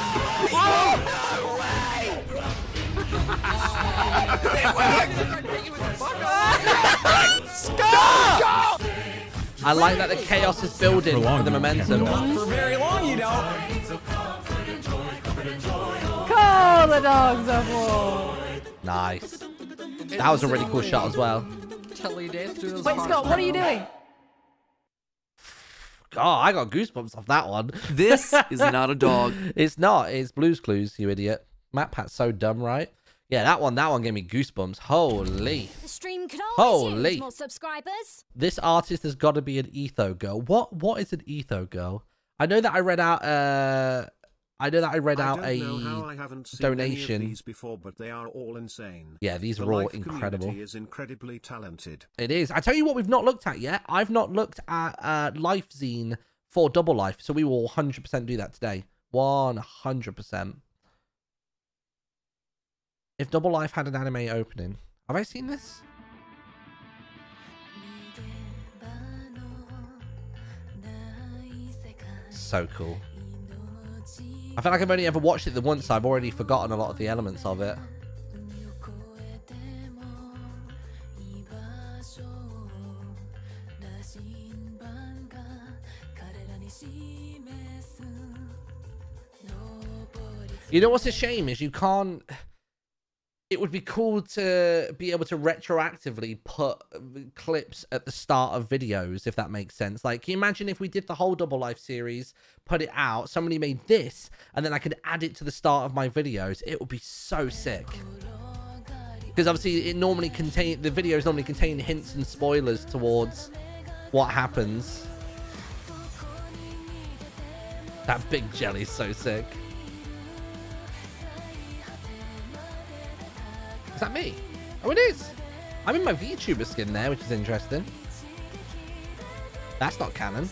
I like that the chaos is building with the momentum. For very long, you don't. Call the dogs of war. Nice. That was a really cool shot as well. Wait, Scott, what are you doing? God, I got goosebumps off that one. This is not a dog. It's not. It's Blue's Clues, you idiot. Matt Pat's so dumb, right? Yeah, that one gave me goosebumps. Holy. The stream could always Holy. use more subscribers. This artist has got to be an Etho girl. What is an Etho girl? I know that I read out I know how I haven't seen donation. any of these before, but they are all insane. Yeah, these The are all Life incredible. community is incredibly talented. It is. I tell you what we've not looked at yet. I've not looked at Life Zine for Double Life, so we will 100% do that today. 100%. If Double Life had an anime opening, have I seen this? So cool. I feel like I've only ever watched it the once. So I've already forgotten a lot of the elements of it. You know what's a shame is you can't... It would be cool to be able to retroactively put clips at the start of videos, if that makes sense. Like, can you imagine if we did the whole Double Life series, put it out, somebody made this, and then I could add it to the start of my videos? It would be so sick. Because obviously, the videos normally contain hints and spoilers towards what happens. That big jelly's so sick. Is that me? Oh, it is. I'm in my VTuber skin there, which is interesting. That's not canon.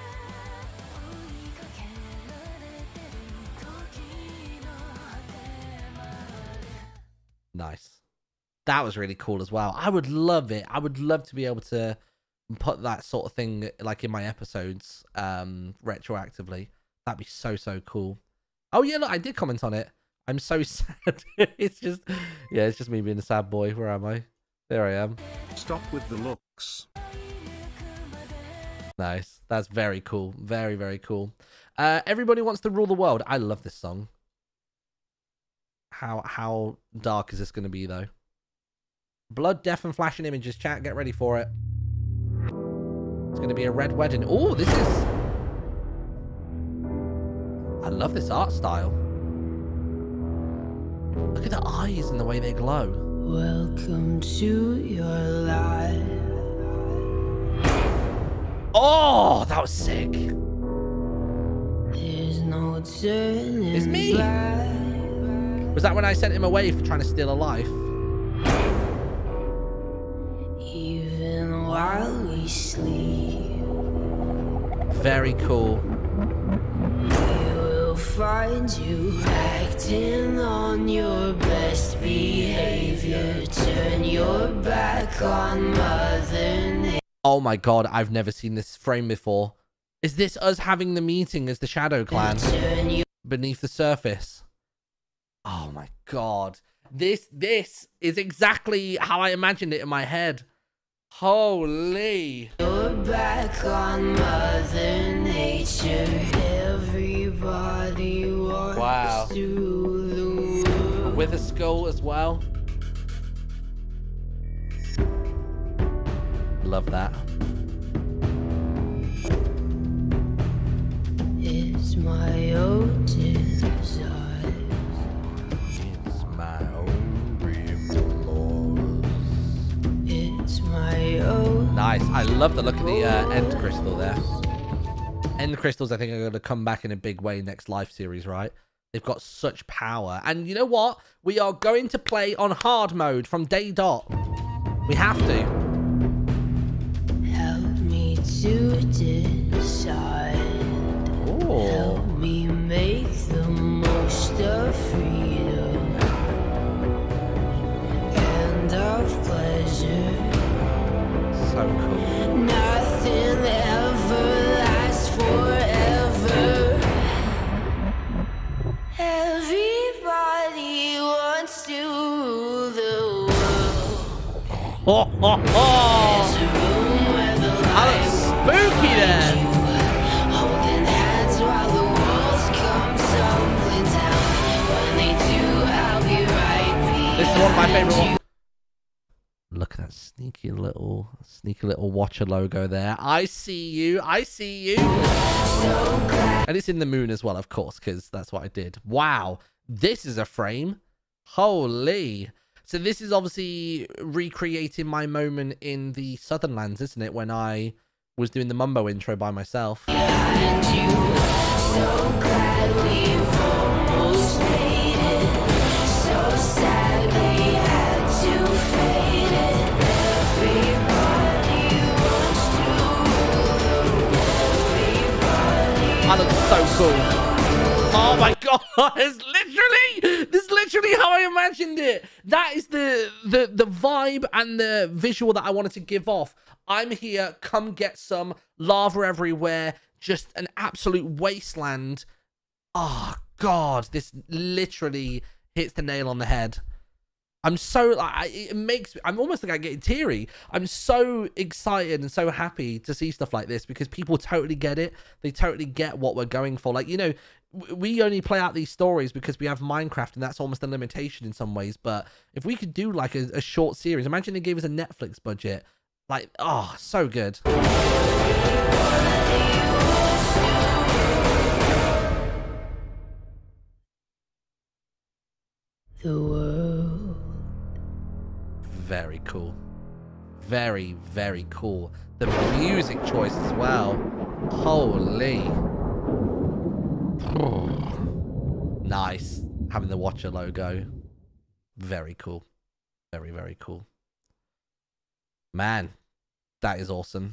Nice. That was really cool as well. I would love it. I would love to be able to put that sort of thing like in my episodes retroactively. That'd be so cool. Oh yeah, look, I did comment on it. I'm so sad. It's just me being a sad boy. Where am I? There I am. Stop with the looks. Nice. That's very cool. Very cool. Everybody Wants to Rule the World. I love this song. How dark is this going to be though? Blood, death, and flashing images. Chat, get ready for it. It's going to be a red wedding. Oh, this is... I love this art style. Look at the eyes and the way they glow. Welcome to your life. Oh, that was sick. There's no turning It's me. back. Was that when I sent him away for trying to steal a life? Even while we sleep, Very cool. we will find you acting on your best behavior. Turn your back on Mother Nature. Oh my god, I've never seen this frame before. Is this us having the meeting as the Shadow Clan beneath the surface? Oh my god. This is exactly how I imagined it in my head. Holy. Your back on Mother Nature. Everybody wants Wow. to the world. With a skull as well. Love that. It's my own desire. It's my own remorse. It's my own. Nice. I love the look of the end crystal there. End crystals, I think, are going to come back in a big way next live series, right? They've got such power. And you know what? We are going to play on hard mode from day dot. We have to. Help me to decide. Oh. Help me make the most of freedom and of pleasure. So cool. Nothing ever lasts forever. Everybody wants to rule the world. There's a room where the lights spooky there. holding hands while the walls come tumbling down. When they do, I'll be right This is one of my behind favorite you. ones. Look at that sneaky little Watcher logo there. I see you. I see you. And it's in the moon as well, of course, because that's what I did. Wow. This is a frame. Holy. So this is obviously recreating my moment in the Southernlands, isn't it? When I was doing the Mumbo intro by myself. And you, so glad we've almost made it. So sadly had to fade it. Everybody wants to. That looks so cool. Oh my god, this is literally how I imagined it. That is the vibe and the visual that I wanted to give off. I'm here, come get some, lava everywhere, just an absolute wasteland. Oh god, this literally hits the nail on the head. I'm so, I'm almost like I'm getting teary. I'm so excited and so happy to see stuff like this because people totally get it. They totally get what we're going for. Like, you know, we only play out these stories because we have Minecraft and that's almost a limitation in some ways. But if we could do like a short series, imagine they gave us a Netflix budget. Like, oh, so good. The world. Very cool. Very, very cool. The music choice as well. Holy. Nice. Having the Watcher logo. Very cool. Very, very cool. Man, that is awesome.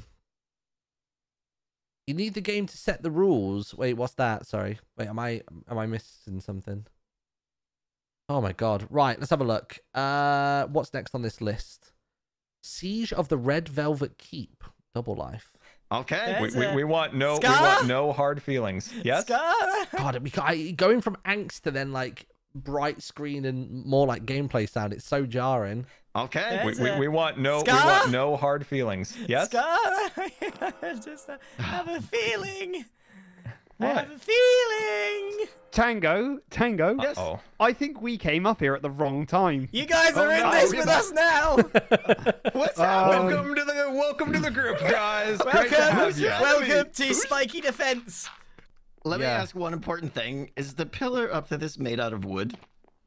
You need the game to set the rules. Wait, what's that? Sorry. Wait, am I missing something? Oh my god. Right, let's have a look. What's next on this list? Siege of the Red Velvet Keep. Double Life. Okay. We want no hard feelings. Yes? God, going from angst to then like bright screen and more like gameplay sound, it's so jarring. Okay. We want no hard feelings. Yes? Just have a feeling. What? I have a feeling. Tango. Yes. I think we came up here at the wrong time. You guys are in this with us now. What's happening? Welcome to the group, guys. Great to have you. Welcome to Spiky Defense. Let me ask one important thing. Is the pillar up to this made out of wood?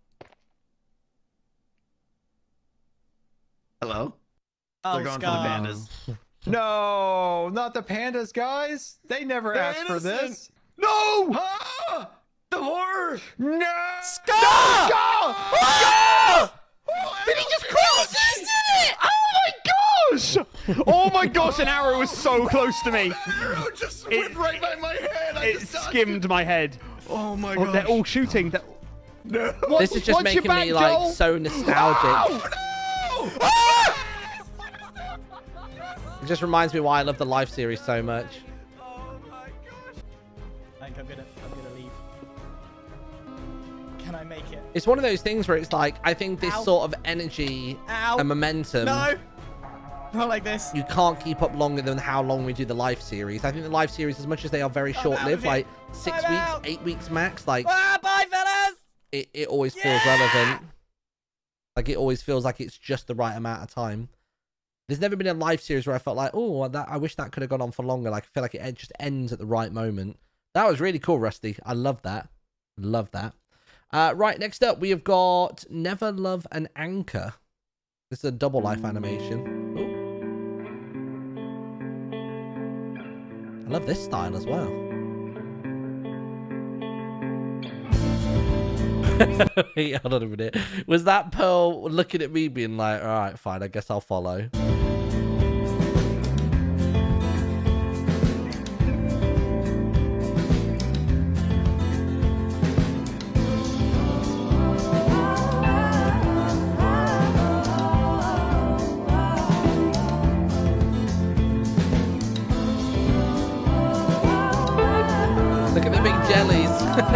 Hello? They're going for the pandas. No, not the pandas, guys. They never asked for this. No! Ah! The horror! No! Scar! Ah! Did he just cross? He just did it! Oh my gosh, an arrow was so close to me. An arrow just went right by my head. It skimmed my head. Oh my god. They're all shooting. No. This is just making me like so nostalgic. Oh, no! It just reminds me why I love the Life series so much. Oh my gosh. I think I'm gonna leave. Can I make it? It's one of those things where it's like, I think this sort of energy and momentum. No. Not like this. You can't keep up longer than how long we do the Life series. I think the Life series, as much as they are very short-lived, like 6 weeks, 8 weeks max, like bye, fellas. It always feels relevant. Like it always feels like it's just the right amount of time. There's never been a Life series where I felt like, oh, I wish that could have gone on for longer. Like I feel like it just ends at the right moment. That was really cool, Rusty. I love that. Love that. Right, next up we have got Never Love an Anchor. This is a Double Life animation. Ooh. I love this style as well. Wait, hold on a minute. Was that Pearl looking at me being like, all right, fine, I guess I'll follow. Look at the big jellies.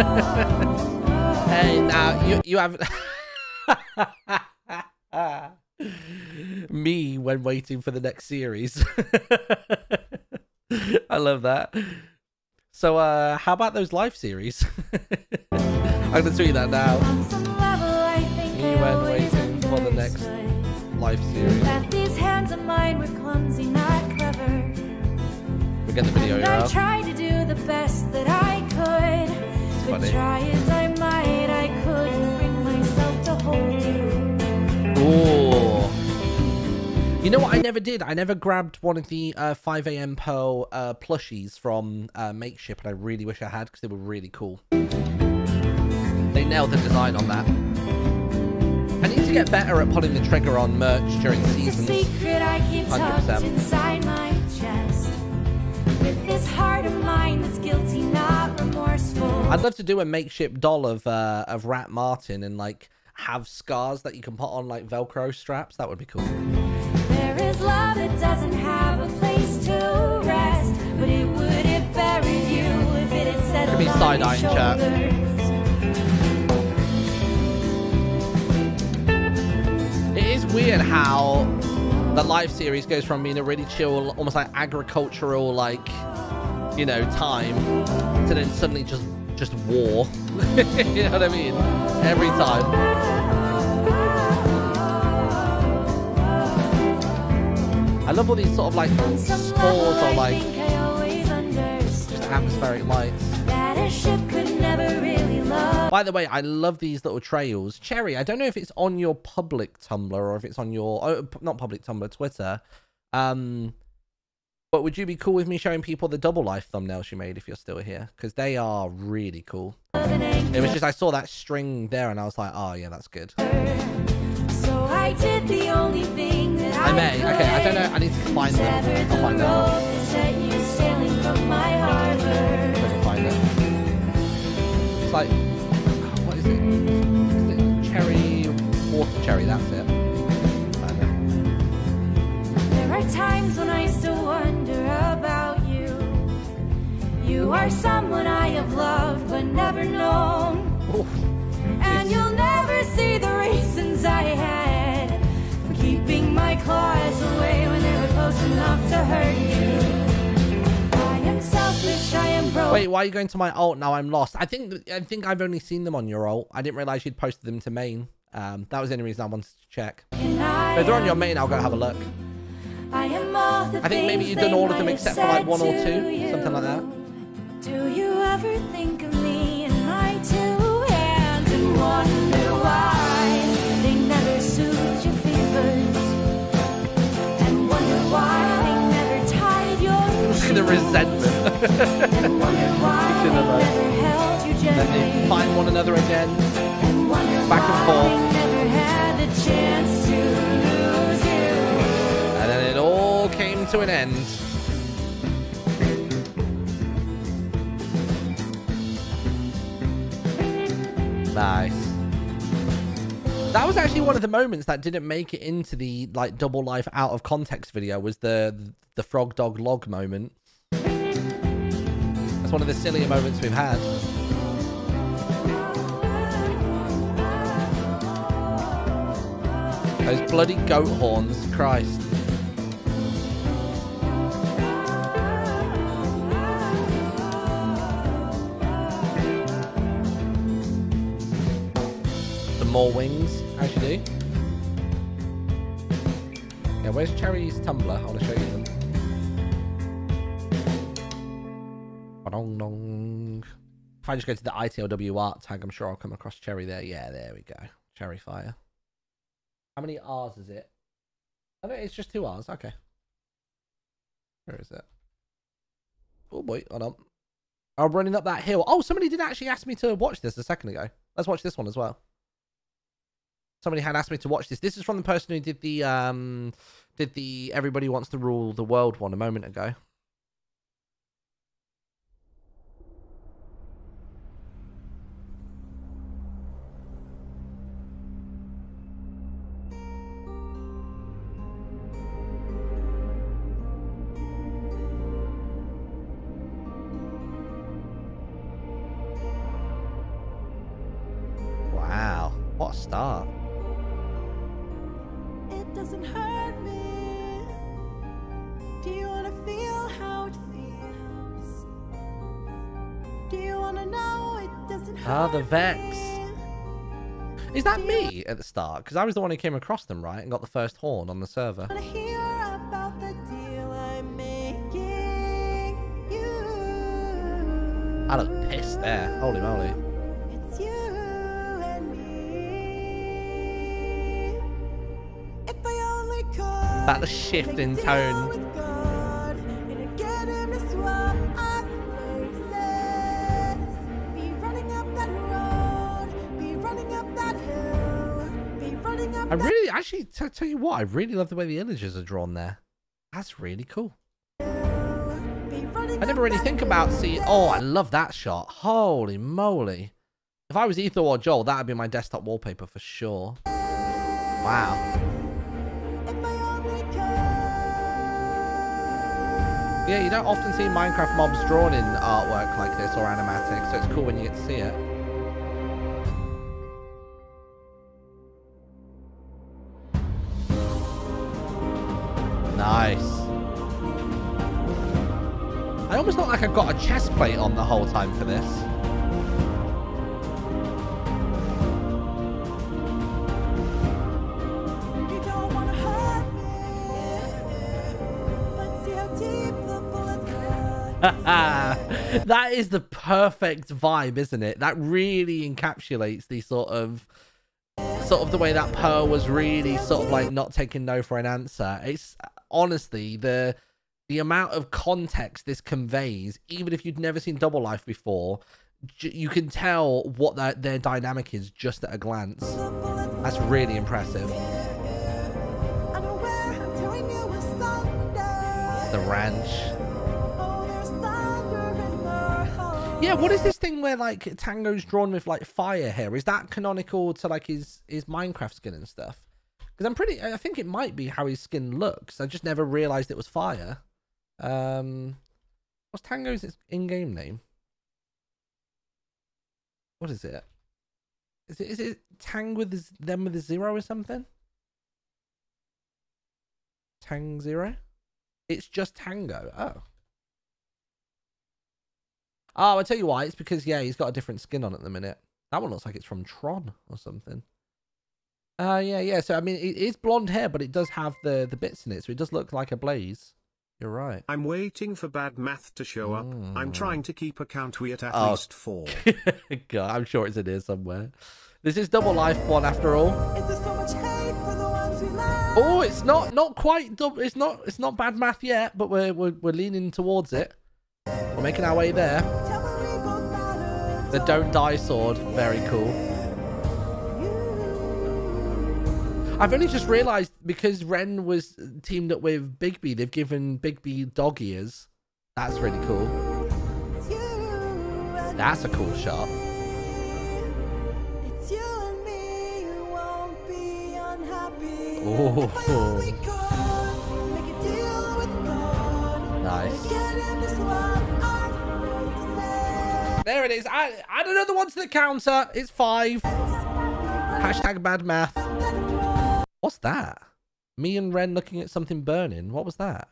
Hey, now you have me when waiting for the next series. I love that. So how about those Life series? I'm gonna tweet that now. Me when waiting for the next Life series. These hands of mine were clumsy, not clever. We get the video here. I tried to do the best that I could, but try as I might, I couldn't know what I never did? I never grabbed one of the 5 a.m. Pearl plushies from Makeship, and I really wish I had because they were really cool. They nailed the design on that. I need to get better at pulling the trigger on merch during seasons. 100%. Inside my chest. With this heart of mine that's guilty, not remorseful. I'd love to do a makeshift doll of Rat Martin and like have scars that you can put on like Velcro straps. That would be cool. There is love that doesn't have a place to rest, but it would have buried you if it had settled Could be side-eye in chat. It is weird how the live series goes from being a really chill, almost like agricultural, like, you know, time to then suddenly just war. You know what I mean? Every time. I love all these sort of like spores or like just atmospheric lights. By the way, I love these little trails. Cherry, I don't know if it's on your public Tumblr or if it's on your not public Tumblr, Twitter. But would you be cool with me showing people the Double Life thumbnails you made if you're still here? Because they are really cool. It was just, I saw that string there and I was like, oh yeah, that's good. So I did the only thing that I may. Okay, I don't know. I need to find them. I'll find them. I can find them. It's like, what is it? Is it cherry, water cherry? That's it. There are times when I still wonder about you. You are someone I have loved but never known. Oof. And you'll never see the reasons I had for keeping my claws away when they were close enough to hurt you. I am selfish, I am broken. Wait, why are you going to my alt now? I'm lost. I think I've only seen them on your alt. I didn't realize you'd posted them to main. That was the only reason I wanted to check. But if they're on your main, I'll go have a look. I think maybe you've done all of them except for like 1 or 2, something like that. Do you ever think of me and my 2 hands and wonder why they never soothed your fevers? And wonder why they never tied your shoes? The resentment. And wonder why they never held you gently. Then they find one another again. Back and forth. They never had the chance to lose you. And then it all came to an end. Nice. That was actually one of the moments that didn't make it into the like Double Life out of context video, was the frog dog log moment. That's one of the sillier moments we've had. Those bloody goat horns, Christ. More wings, as you do. Yeah, where's Cherry's Tumblr? I want to show you them. Ba-dong-dong. If I just go to the ITLW art tag, I'm sure I'll come across Cherry there. Yeah, there we go. Cherry Fire. How many R's is it? I don't know, it's just 2 R's. Okay. Where is it? Oh boy, hold on. I'm running up that hill. Oh, somebody did actually ask me to watch this a second ago. Let's watch this one as well. Somebody had asked me to watch this. This is from the person who did the Everybody Wants to Rule the World one a moment ago. Wow, what a start. It doesn't hurt me. Do you want to feel how it feels? Do you want to know it doesn't hurt? Ah, the Vex. Is that me at the start? Because I was the one who came across them, right? And got the first horn on the server. I hear about the deal I'm making you. I look pissed there. Holy moly. It's you and me. If I only could. About the shift in tone. I really, actually, tell you what, I really love the way the images are drawn there. That's really cool. I never really think about seeing... Oh, I love that shot. Holy moly. If I was Ether or Joel, that would be my desktop wallpaper for sure. Wow. Yeah, you don't often see Minecraft mobs drawn in artwork like this or animatics, so it's cool when you get to see it. Nice. I almost look like I've got a chest plate on the whole time for this. That is the perfect vibe, isn't it? That really encapsulates the sort of the way that Pearl was really sort of like not taking no for an answer. It's honestly the amount of context this conveys, even if you'd never seen Double Life before, you can tell what their dynamic is just at a glance. That's really impressive. The ranch. Yeah, what is this thing where like Tango's drawn with like fire hair? Is that canonical to like his Minecraft skin and stuff? Because I think it might be how his skin looks. I just never realized it was fire. What's Tango's in-game name? What is it? Is it Tang with them with a 0 or something? Tang 0? It's just Tango. Oh. Oh, I'll tell you why. It's because, yeah, he's got a different skin on at the minute. That one looks like it's from Tron or something. Yeah. So, I mean, it is blonde hair, but it does have the bits in it. So it does look like a Blaze. You're right. I'm waiting for bad math to show up. I'm trying to keep a count. We at least 4. God, I'm sure it's in here somewhere. This is Double Life 1 after all. Oh, it's not quite double. It's not bad math yet, but we're leaning towards it. We're making our way there. The Don't Die sword, very cool. I've only just realized because Ren was teamed up with Bigby, they've given Bigby dog ears. That's really cool. That's a cool shot. Oh, nice. There it is. Add another one to the counter. It's 5. Hashtag bad math. What's that? Me and Ren looking at something burning. What was that?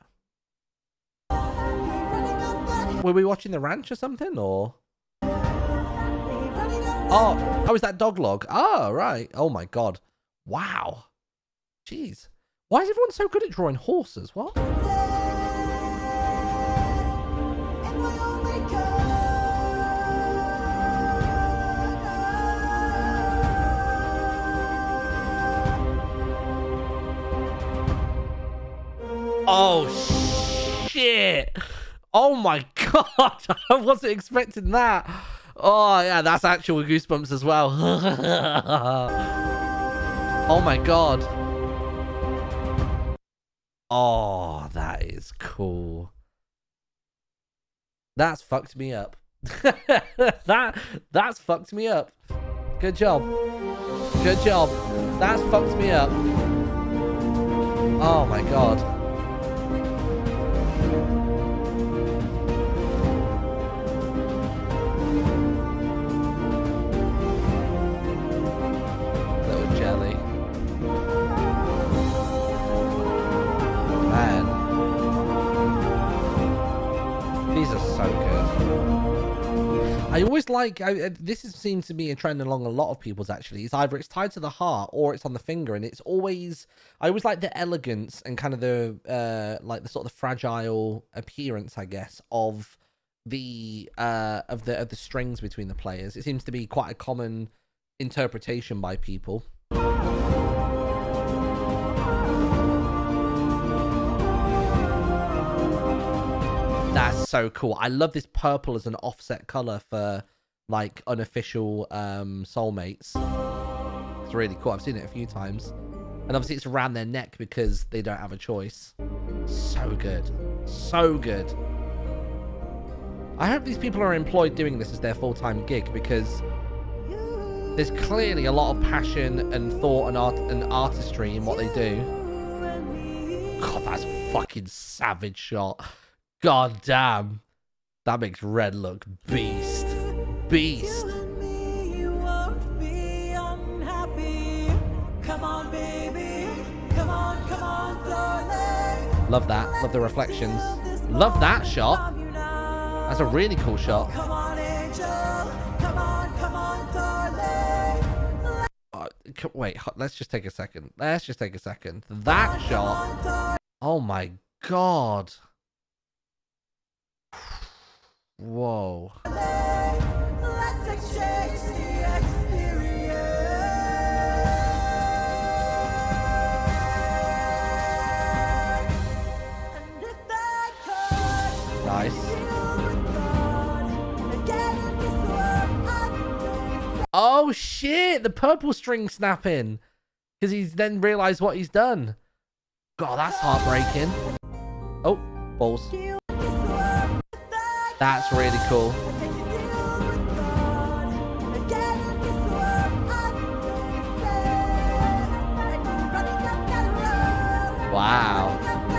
Were we watching the ranch or something? Or oh, is that dog log? Oh, right. Oh my god. Wow. Jeez. Why is everyone so good at drawing horses? What? Oh, shit. Oh, my God. I wasn't expecting that. Oh, yeah, that's actual goosebumps as well. Oh, my God. Oh, that is cool. That's fucked me up. That's fucked me up. Good job. Good job. That's fucked me up. Oh, my God. I always like, this seems to be a trend along a lot of people's actually. It's either it's tied to the heart or it's on the finger, and it's always, I always like the elegance and kind of the, like the sort of fragile appearance, I guess, of the strings between the players. It seems to be quite a common interpretation by people. so cool. I love this purple as an offset color for like unofficial soulmates. It's really cool. I've seen it a few times. And obviously it's around their neck because they don't have a choice. So good. So good. I hope these people are employed doing this as their full-time gig, because there's clearly a lot of passion and thought and art and artistry in what they do. God, that's a fucking savage shot. God damn. That makes Red look beast. Beast. Love that. Love the reflections. Love that shot. That's a really cool shot. Wait, let's just take a second. Let's just take a second. That shot. Oh my god. Whoa. Let's exchange the experience. Nice. Oh shit, the purple string snapping. Because he's then realized what he's done. God, that's heartbreaking. Oh, balls. That's really cool. Wow.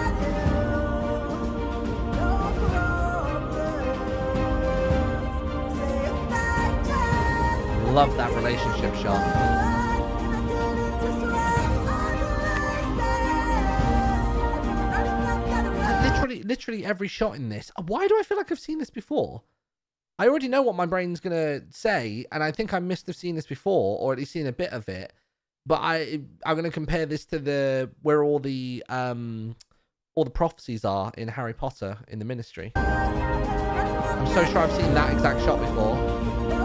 Love that relationship shot. Literally every shot in this. Why do I feel like I've seen this before? I already know what my brain's gonna say, and I think I must have seen this before, or at least seen a bit of it. But I'm gonna compare this to where all the prophecies are in Harry Potter in the Ministry. I'm so sure I've seen that exact shot before.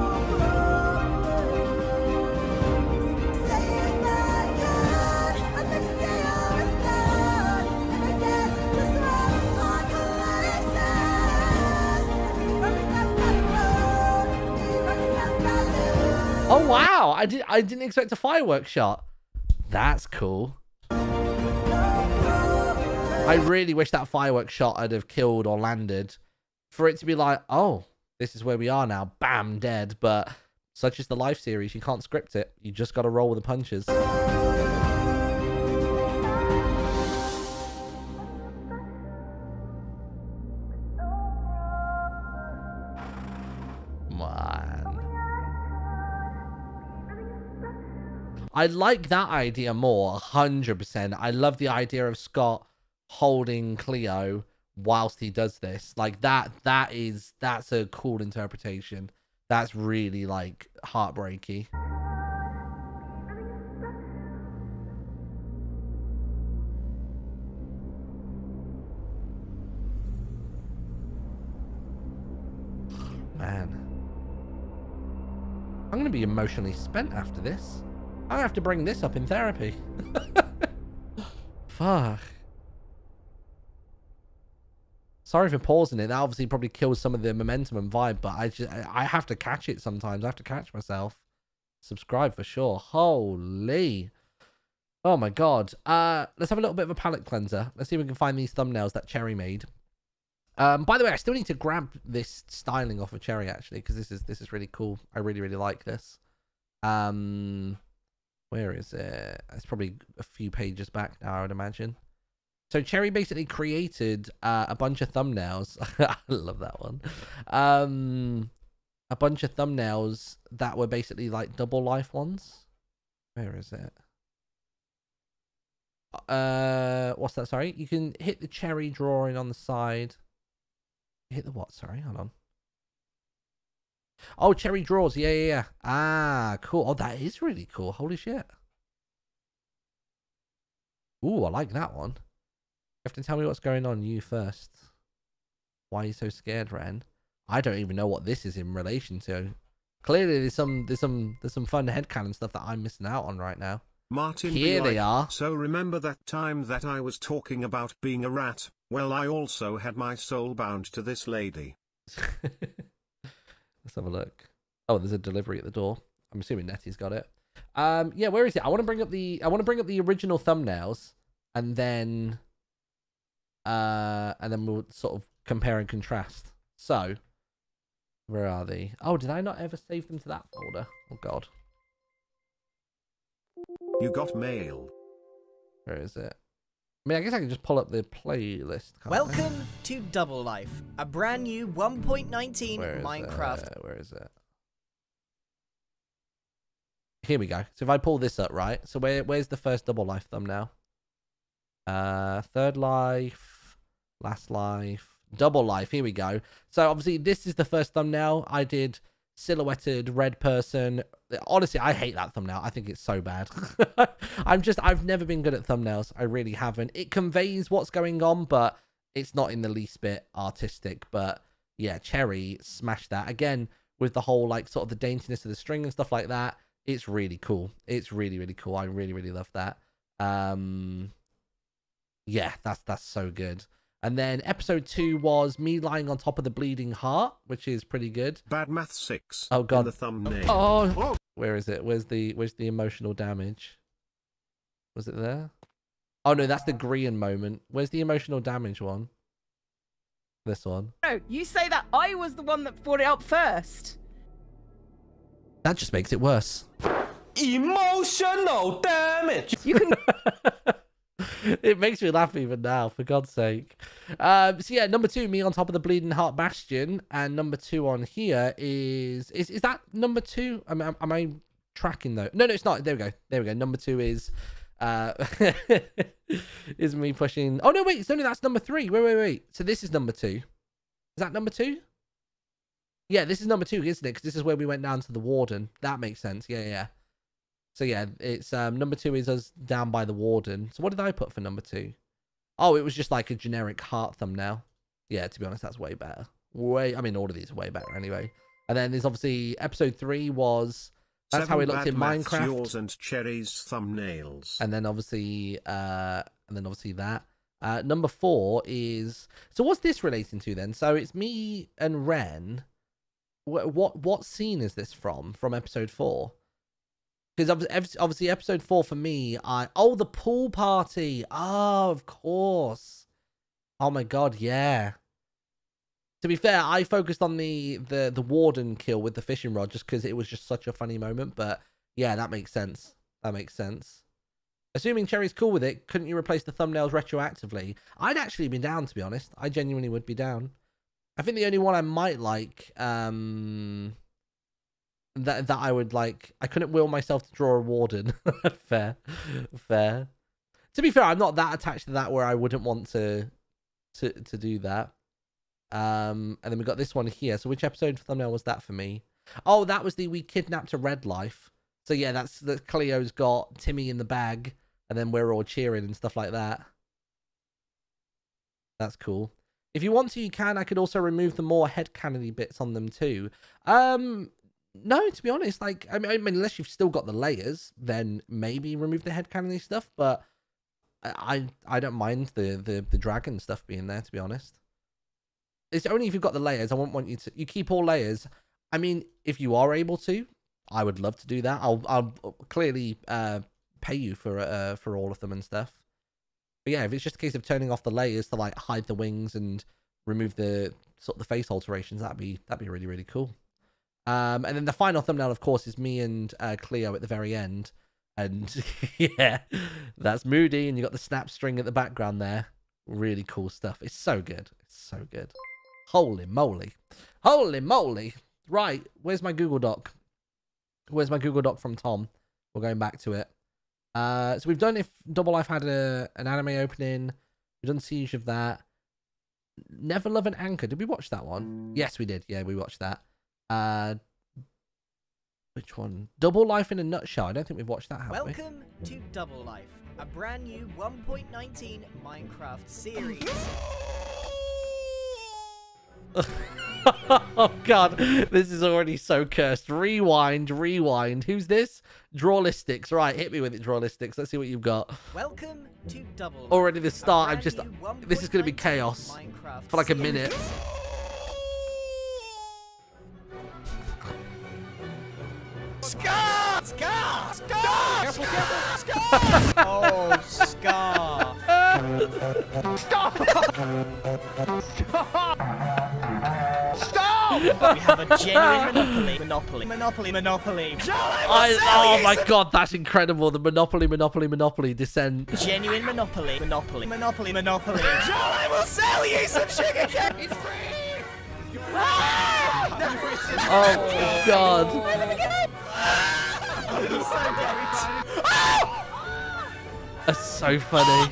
Oh wow, I didn't expect a fireworks shot. That's cool. I really wish that fireworks shot had have killed or landed, for it to be like, oh, this is where we are now, bam, dead. But such is the life series, you can't script it. You just got to roll with the punches. I like that idea more, 100%. I love the idea of Scott holding Cleo whilst he does this. Like that's a cool interpretation. That's really like heartbreaky. Man. I'm going to be emotionally spent after this. I have to bring this up in therapy. Fuck. Sorry for pausing it. That obviously probably kills some of the momentum and vibe, but I have to catch it sometimes. I have to catch myself. Subscribe for sure. Holy. Oh my god. Let's have a little bit of a palette cleanser. Let's see if we can find these thumbnails that Cherry made. By the way, I still need to grab this styling off of Cherry actually, because this is really cool. I really like this. Where is it? It's probably a few pages back now, I would imagine. So Cherry basically created a bunch of thumbnails. I love that one. A bunch of thumbnails that were basically like double life ones. Where is it? What's that? Sorry, you can hit the Cherry drawing on the side. Hit the what? Sorry, hold on. Oh, Cherry draws. Yeah. Ah, cool. Oh, that is really cool. Holy shit. Ooh, I like that one. You have to tell me what's going on. You first. Why are you so scared, Ren? I don't even know what this is in relation to. Clearly, there's some fun headcanon stuff that I'm missing out on right now. Martin Here be they like, are. So remember that time that I was talking about being a rat? Well, I also had my soul bound to this lady. Let's have a look. Oh, there's a delivery at the door. I'm assuming Nettie's got it. Yeah, where is it? I want to bring up the original thumbnails, and then we'll sort of compare and contrast. So, where are they? Oh, did I not ever save them to that folder? Oh God. You got mail. Where is it? I mean, I guess I can just pull up the playlist. Welcome to Double Life, a brand new 1.19 Minecraft. Where is it? Here we go. So if I pull this up, right? So where's the first Double Life thumbnail? Third Life, Last Life, Double Life. Here we go. So obviously this is the first thumbnail. I did silhouetted red person. Honestly, I hate that thumbnail. I think it's so bad. I've never been good at thumbnails. I really haven't. It conveys what's going on, but it's not in the least bit artistic. But yeah, Cherry smashed that again with the whole like sort of the daintiness of the string and stuff like that. It's really cool. It's really, really cool. I really, really love that. Yeah, that's so good. And then episode 2 was me lying on top of the bleeding heart, which is pretty good. Bad Math 6. Oh God. In the thumbnail. Oh, where is it? Where's the emotional damage? Was it there? Oh no, that's the Grian moment. Where's the emotional damage one? This one. No, you say that I was the one that brought it up first. That just makes it worse. Emotional damage. You can. It makes me laugh even now, for God's sake. So yeah, number 2, me on top of the bleeding heart bastion, and number 2 on here is that number 2? Am I tracking though? No, it's not. There we go. Number 2 is is me pushing. Oh no, wait, it's only that's number 3. Wait. So this is number 2. Is that number 2? Yeah, this is number 2, isn't it? Because this is where we went down to the warden. That makes sense. Yeah. So yeah, it's number 2 is us down by the warden. So what did I put for number 2? Oh, it was just like a generic heart thumbnail. Yeah, to be honest, that's way better. I mean, all of these are way better anyway. And then there's obviously episode 3 was that's how it looked in Minecraft. Yours and Cherry's thumbnails. And then obviously that. Number 4 is, so what's this relating to then? So it's me and Ren. What scene is this from episode 4? Because obviously episode 4 for me, the pool party. Oh, of course. Oh my God, yeah. To be fair, I focused on the warden kill with the fishing rod just because it was just such a funny moment. But yeah, that makes sense. Assuming Cherry's cool with it, couldn't you replace the thumbnails retroactively? I'd actually be down, to be honest. I genuinely would be down. I think the only one I might like, that I would like, I couldn't will myself to draw a warden. Fair. To be fair, I'm not that attached to that where I wouldn't want to do that. And then we got this one here. So which episode thumbnail was that for me? Oh, that was the we kidnapped a red life. So yeah, that's Cleo's got Timmy in the bag, and then we're all cheering and stuff like that. That's cool. If you want to, you can. I could also remove the more headcanon-y bits on them too. No, to be honest, like I mean, unless you've still got the layers, then maybe remove the headcanon-y stuff. But I don't mind the dragon stuff being there, to be honest. It's only if you've got the layers. I won't want you to. You keep all layers. I mean, if you are able to, I would love to do that. I'll clearly pay you for all of them and stuff. But yeah, if it's just a case of turning off the layers to like hide the wings and remove the sort of the face alterations, that'd be really, really cool. And then the final thumbnail, of course, is me and Cleo at the very end. And yeah, that's Moody, and you got the snap string at the background there. Really cool stuff. It's so good. It's so good. Holy moly. Holy moly. Right, where's my Google Doc? Where's my Google Doc from Tom? We're going back to it. So we've done if Double Life had an anime opening. We've done Siege of that. Never Love an Anchor. Did we watch that one? Yes, we did. Yeah, we watched that. Which one? Double Life in a Nutshell. I don't think we've watched that, have we? Welcome to Double Life, a brand new 1.19 Minecraft series. Oh god, this is already so cursed. Rewind. Who's this? Drawlistics. Right, hit me with it, Drawlistics. Let's see what you've got. Welcome to Double. Already the start, I'm just... Brand new This is going to be 1.19 chaos Minecraft for like a series. minute. Scar! Scar! Scar! Careful, careful! Scar! Oh, Scar! Stop! Stop! We have a genuine monopoly. Oh my god, that's incredible. The Monopoly descent. Genuine monopoly. I will sell you some sugar cane. It's free. Oh god. He's so dead. That's so funny.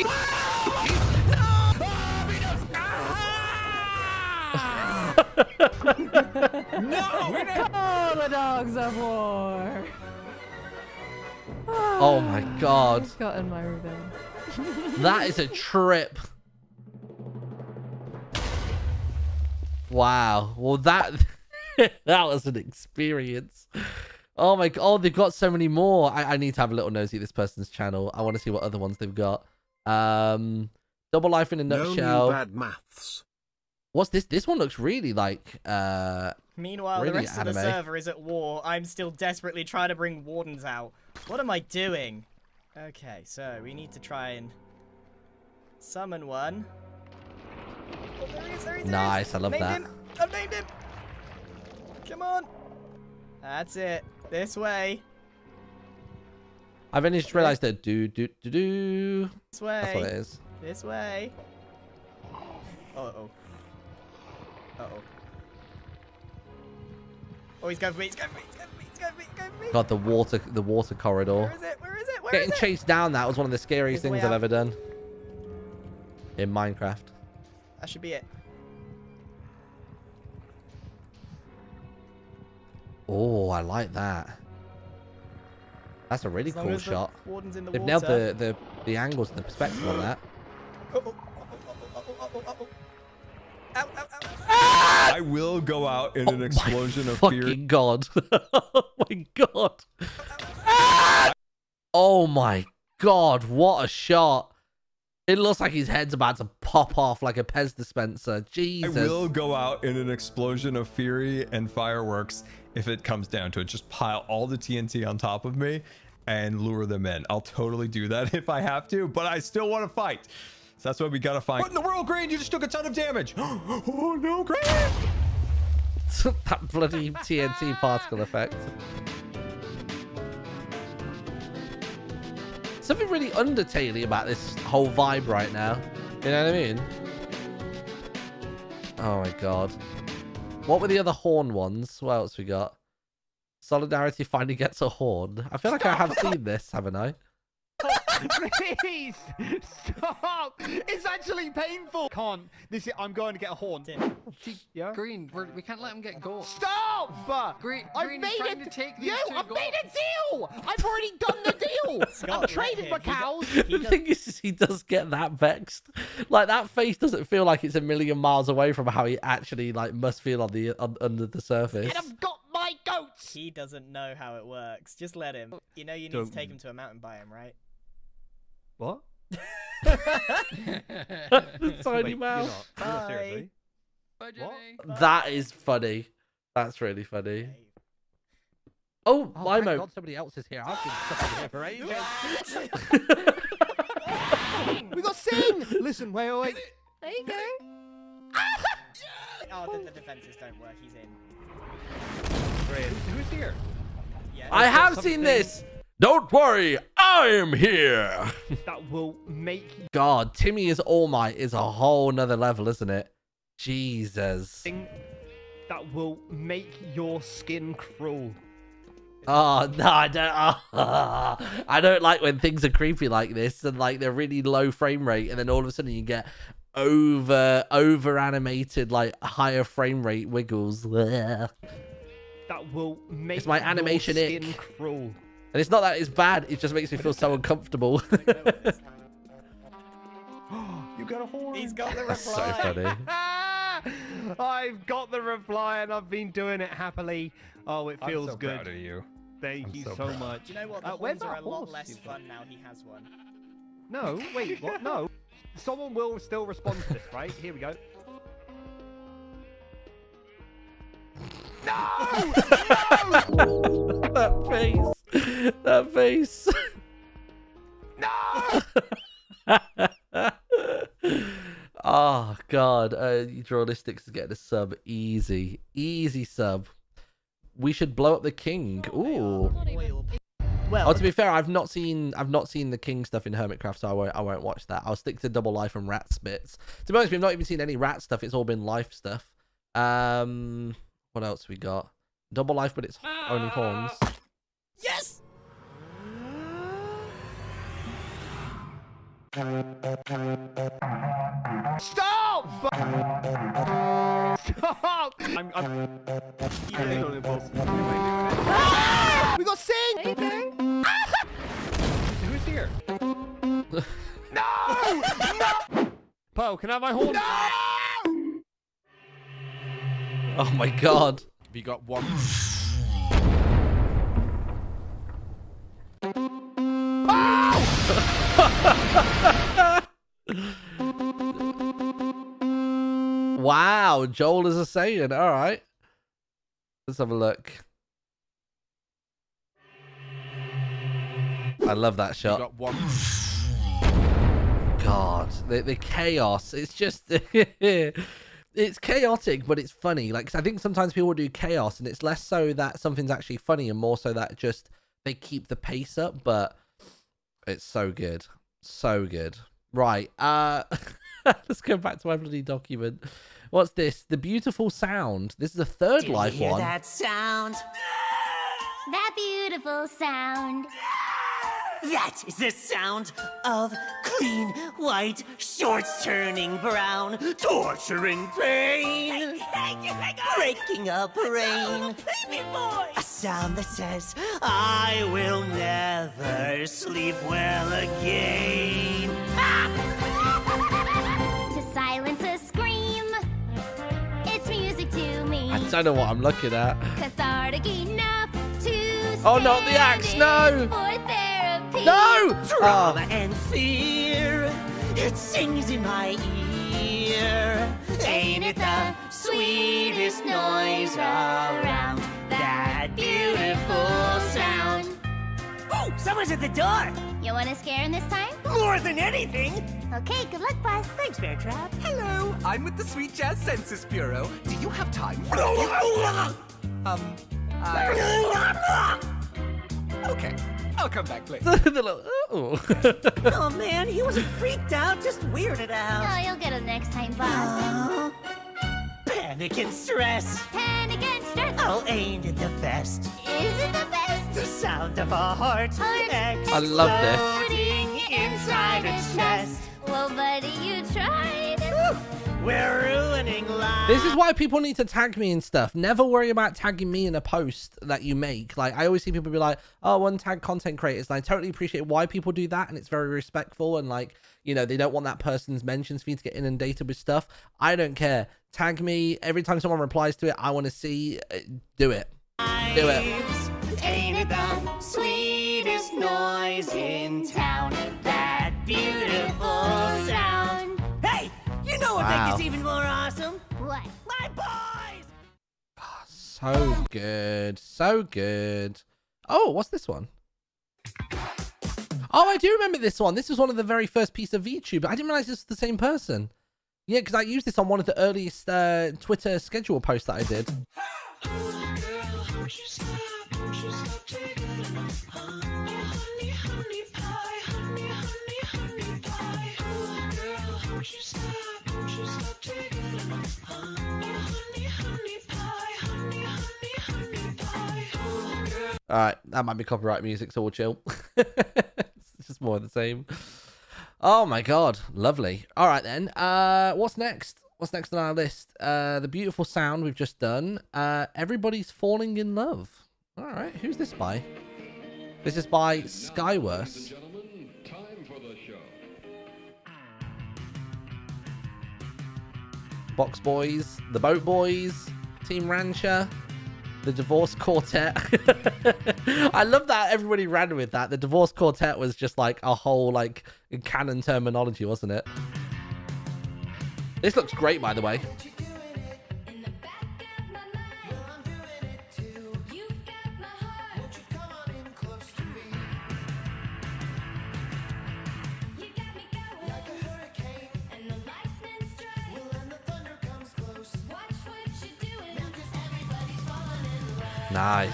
Oh, the dogs of war. Oh my god. I've gotten my revenge. That is a trip. Wow. Well, that that was an experience. Oh my god. Oh, they've got so many more. I need to have a little nosy at this person's channel. I want to see what other ones they've got. Double Life in a Nutshell. No bad maths. What's this? This one looks really like Meanwhile, really the rest anime. of the server is at war. I'm still desperately trying to bring wardens out. What am I doing? Okay, so we need to try and summon one. Oh, there he is. Nice, I love named that. Him. I've named him. Come on. That's it. This way. I've only just realized that This way. That's what it is. This way. Uh-oh. Uh-oh. Oh, he's going for me. He's going for me. God, the water corridor. Where is it? Getting chased down, that was one of the scariest Here's the things way I've out. ever done. In Minecraft. That should be it. Oh, I like that. That's a really As long cool as the shot. warden's in the They've water. nailed the angles and the perspective on that. I will go out in an explosion of fear. Fucking god. Oh my god. Oh my god, what a shot. It looks like his head's about to pop off like a Pez dispenser. Jesus. I will go out in an explosion of fury and fireworks if it comes down to it. Just pile all the TNT on top of me and lure them in. I'll totally do that if I have to, but I still want to fight. So that's why we gotta find. What in the world, Green? You just took a ton of damage. Oh no, Green! That bloody TNT particle effect. Something really Undertale-y about this whole vibe right now. You know what I mean? Oh my god. What were the other horn ones? What else we got? Solidarity finally gets a horn. I feel like I have seen this, haven't I? Please stop! It's actually painful. Can't. I'm going to get a horn. Yeah. Green, we can't let him get gold. Stop! Green, I've Green made is trying it. to take these two I've gold. made a deal. I've already done the deal. Scott, I've traded my let him. cows. The thing is, he does get that vexed. Like, that face doesn't feel like it's a million miles away from how he actually like must feel on the under the surface. And I've got my goats. He doesn't know how it works. Just let him. You know you need to take him to a mountain biome, right? What? Tiny Wait, mouth. You're not seriously. Bye, Jimmy. That is funny. That's really funny. Oh, thank Limo. God Somebody else is here. I've been stuck in here for ages. We got Sing. Listen, wait. There you go. Oh, the defenses don't work. He's in. Who's here? Yeah. I have seen this. Don't worry, I am here. That will make God, Timmy is All Might is a whole nother level, isn't it? Jesus. that will make your skin crawl. Oh no, I don't. I don't like when things are creepy like this and like they're really low frame rate, and then all of a sudden you get over animated like higher frame rate wiggles. That will make It's my animation your skin ick. crawl. And it's not that it's bad; it just makes me feel so uncomfortable. You got a horn. He's got the reply. That's so funny. I've got the reply and I've been doing it happily. Oh, it feels I'm so good. proud of you. Thank I'm you so so proud. much. You know what? The Where's horns are our a lot horse, less you fun now he has one. No, wait, what? No. Someone will still respond to this, right? Here we go. No! That face. That face. No! Oh god, Drawlistics is getting a sub. Easy sub. We should blow up the king. Ooh. Well, Oh, to be fair, I've not seen the king stuff in Hermitcraft, so I won't watch that. I'll stick to Double Life and Rat Spits. To be honest, we've not even seen any rat stuff. It's all been life stuff. What else we got? Double Life, but it's only horns. yes. Stop! Stop! I'm We got Sing! Who's here? No! No! Pearl, can I have my horn? No! Oh my god. We got one. Wow, Joel is a Saiyan. All right. Let's have a look. I love that We shot. got one. God, the chaos. It's just it's chaotic, but it's funny. Like, 'cause I think sometimes people do chaos, and it's less so that something's actually funny, and more so that just they keep the pace up. But it's so good, so good. Right. Let's go back to my bloody document. What's this? The beautiful sound. This is the third life one. That sound. That beautiful sound. That is the sound of clean white shorts turning brown, torturing pain, breaking a brain. A sound that says, I will never sleep well again. To silence a scream. It's music to me. I don't know what I'm looking at. Cathartic enough to Oh, not the axe, no! for therapy. No! Trauma and fear, it sings in my ear. Ain't it the sweetest noise around? That beautiful sound. Oh, someone's at the door. You want to scare him this time? More than anything. Okay, good luck, boss. Thanks, Bear Trap. Hello, I'm with the Sweet Jazz Census Bureau. Do you have time for Okay, I'll come back later. Oh. Oh man, he wasn't freaked out, just weirded out. Oh, you'll get him next time, boss. Panic and stress. Panic and stress. Oh, ain't it the best? Is it the best? The sound of a heart I love this. Exploding inside its chest. Well, buddy, you tried. We're ruining lives. This is why people need to tag me and stuff. Never worry about tagging me in a post that you make. Like, I always see people be like, oh, untag content creators. And I totally appreciate why people do that. And it's very respectful. And like, you know, they don't want that person's mentions for you to get inundated with stuff. I don't care. Tag me. Every time someone replies to it, I want to see. Do it. Do it. Ain't it the sweetest noise in town? That beautiful sound. Hey, you know what Wow. makes this even more awesome? What? My boys! So good. So good. Oh, what's this one? Oh, I do remember this one. This was one of the very first piece of VTube. I didn't realize this was the same person. Yeah, because I used this on one of the earliest Twitter schedule posts that I did. All right, that might be copyright music, so we'll chill. It's just more of the same. Oh my god, lovely. All right then, what's next? What's next on our list? The beautiful sound we've just done. Everybody's falling in love. All right, who's this by? This is by Skyworse. Box Boys, the Boat Boys, Team Rancher, the Divorce Quartet. I love that everybody ran with that. The Divorce Quartet was just like a whole like canon terminology, wasn't it? This looks great, by the way. Nice.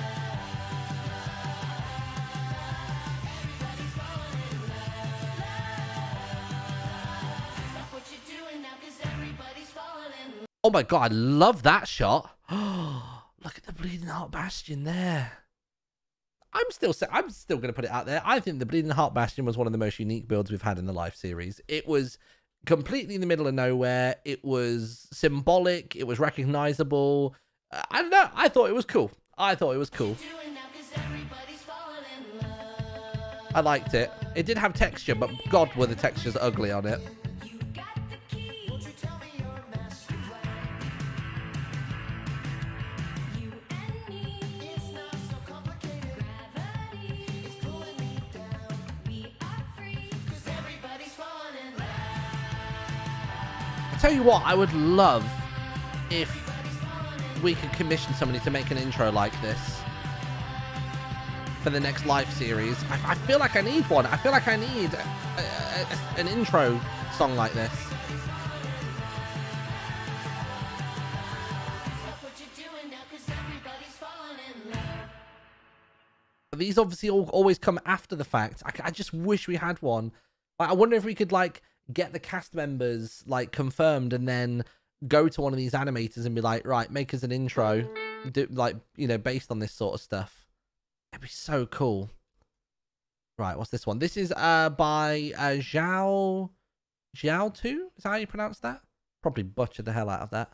Oh my god, I love that shot. Look at the Bleeding Heart Bastion there. I'm still going to put it out there. I think the Bleeding Heart Bastion was one of the most unique builds we've had in the Life series. It was completely in the middle of nowhere. It was symbolic. It was recognizable. I don't know. I thought it was cool. I liked it. It did have texture, but God, were the textures ugly on it. I tell you what, I would love if we could commission somebody to make an intro like this for the next Life series. I feel like I need one. I feel like I need an intro song like this. These obviously always come after the fact. I just wish we had one. I wonder if we could like get the cast members like confirmed and then go to one of these animators and be like, right, make us an intro, like, you know, based on this sort of stuff. It'd be so cool. Right, what's this one? This is by Zhao 2. Is that how you pronounce that? Probably butchered the hell out of that.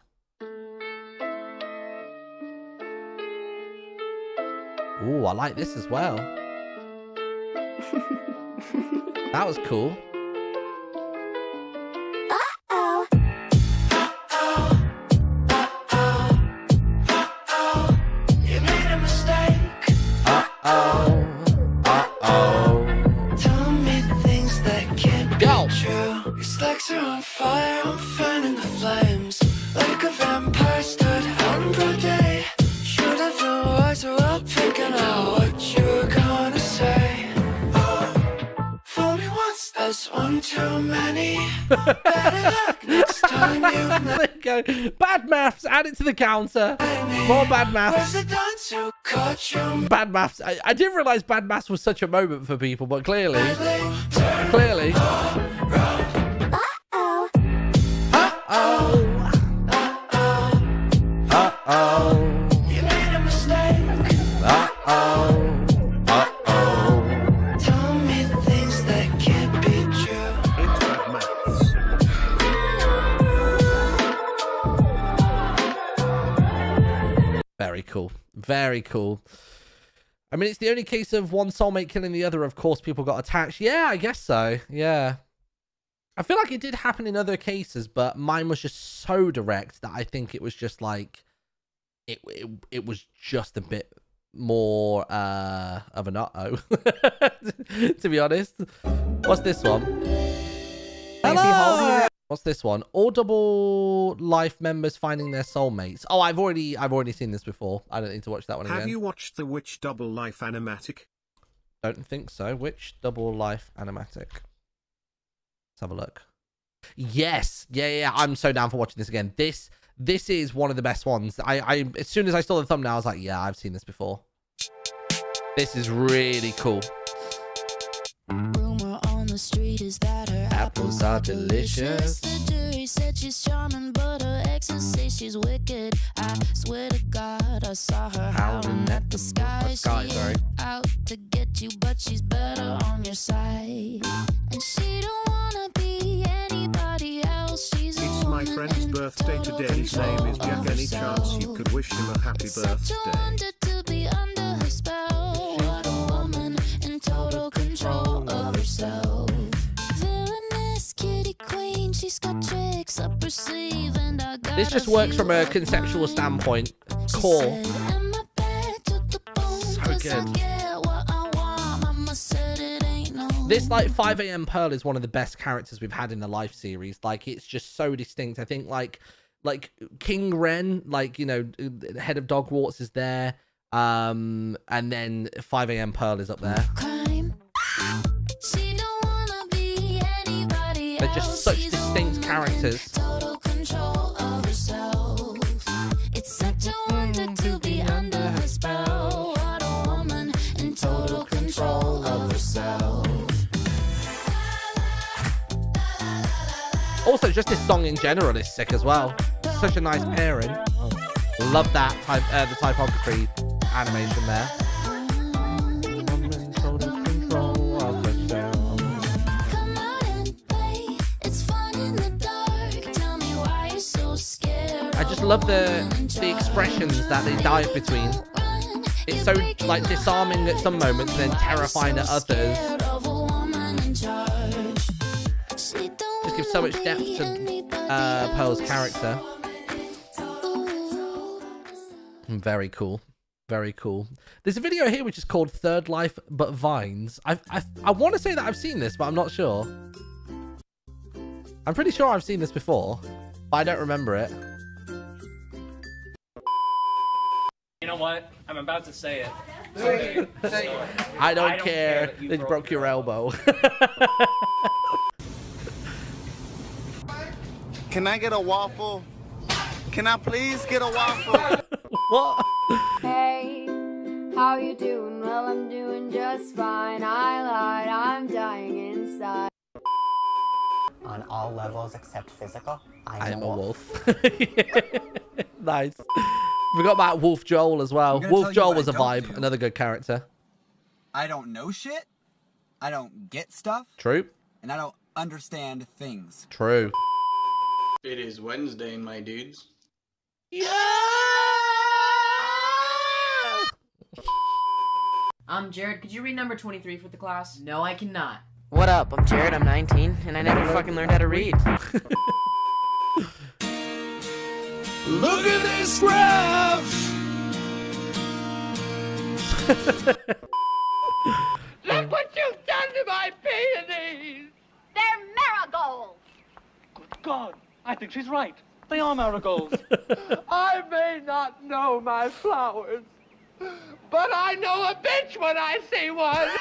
Ooh, I like this as well. That was cool. Legs are on fire, I'm fanning the flames. Like a vampire stood out in broad day. Should have known wiser while picking out what you were gonna say. Fool me once, that's one too many. Better luck next time you've There you go. Bad maths, add it to the counter. More bad maths. Bad maths. I didn't realize bad maths was such a moment for people, but clearly. You made a mistake. Tell me things that can't be true. Very cool. Very cool. I mean, it's the only case of one soulmate killing the other. Of course, people got attached. Yeah, I guess so. Yeah. I feel like it did happen in other cases, but mine was just so direct that I think it was just like it was just a bit more of an uh-oh, to be honest. What's this one? Hello! What's this one? All double life members finding their soulmates. Oh, I've already seen this before. I don't need to watch that one again. Have you watched the Witch Double Life animatic? Don't think so. Witch Double Life animatic. Let's have a look. Yes. Yeah. I'm so down for watching this again. This is one of the best ones. I as soon as I saw the thumbnail, I was like, yeah, I've seen this before. This is really cool. Rumor on the street is that her apples are delicious. The jury said she's charming, but her exes say she's wicked. I swear to God, I saw her howling at the sky. She ain't out to get you, but she's better on your side. And she don't wanna be anybody else. She's It's my friend's birthday today. His name is Jack. Any chance you could wish him a happy birthday? to be under her spell. What a woman in total control of herself. Villainous kitty queen, she's got tricks up her sleeve, and I This just works from a conceptual standpoint. Core. So good. This, like, 5 AM Pearl is one of the best characters we've had in the Life series. Like, it's just so distinct. I think, like King Ren, like, you know, head of Dogwarts is there. And then 5 AM Pearl is up there. They're just such distinct characters. It's such a wonder to be under her spell. What a woman in total control of herself. Also, just this song in general is sick as well. Such a nice pairing. Love that the typography animation there. I just love the expressions that they dive between. It's so, like, disarming at some moments and then terrifying at others. Just gives so much depth to Pearl's character. Very cool. Very cool. There's a video here which is called Third Life But Vines. I want to say that I've seen this, but I'm not sure. I'm pretty sure I've seen this before, but I don't remember it. You know what? I'm about to say it. I don't care that you broke your elbow. Can I get a waffle? Can I please get a waffle? What? Hey, how you doing? Well, I'm doing just fine. I lied, I'm dying inside. On all levels except physical, I'm a wolf. Nice. Forgot about Wolf Joel as well. Wolf Joel was a vibe. Another good character. I don't know shit. I don't get stuff. True. And I don't understand things. True. It is Wednesday, my dudes. Yeah! Jared, could you read number 23 for the class? No, I cannot. What up? I'm Jared, I'm 19, and I never fucking learned how to read. Look at this graph! Look what you've done to my peonies! They're marigolds. Good God, I think she's right. They are marigolds. I may not know my flowers, but I know a bitch when I see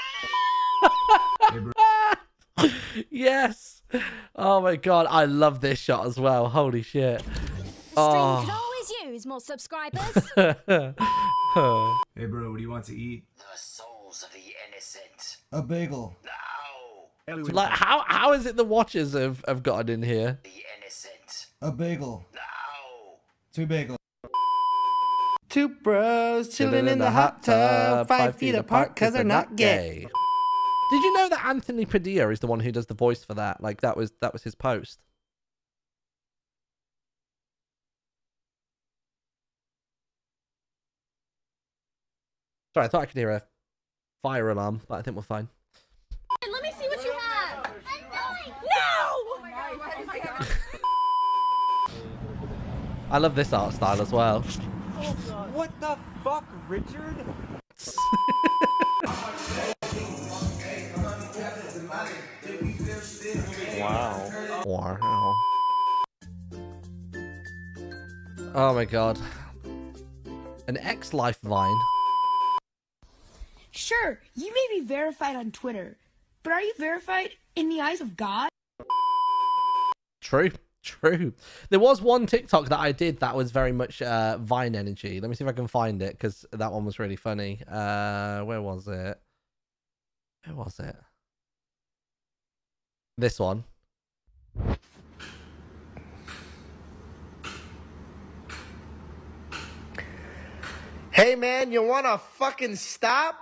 one. Yes. Oh my god, I love this shot as well. Holy shit. Oh. Could always use more subscribers. Hey bro, what do you want to eat? The souls of the innocent. A bagel. Like, how is it the watchers have gotten in here? The innocent. A bagel. 2 bagels. 2 bros chilling in the hot tub, 5 feet apart because they're not gay. Did you know that Anthony Padilla is the one who does the voice for that? Like, that was his post. Sorry, I thought I could hear a fire alarm, but I think we're fine. Let me see what you have. No! I love this art style as well. What the fuck, Richard? Wow. Wow. Oh my god. An X-Life Vine. Sure, you may be verified on Twitter, but are you verified in the eyes of God? True. True. There was one TikTok that I did that was very much Vine energy. Let me see if I can find it, because that one was really funny. Where was it? Where was it? This one. Hey man, you wanna fucking stop?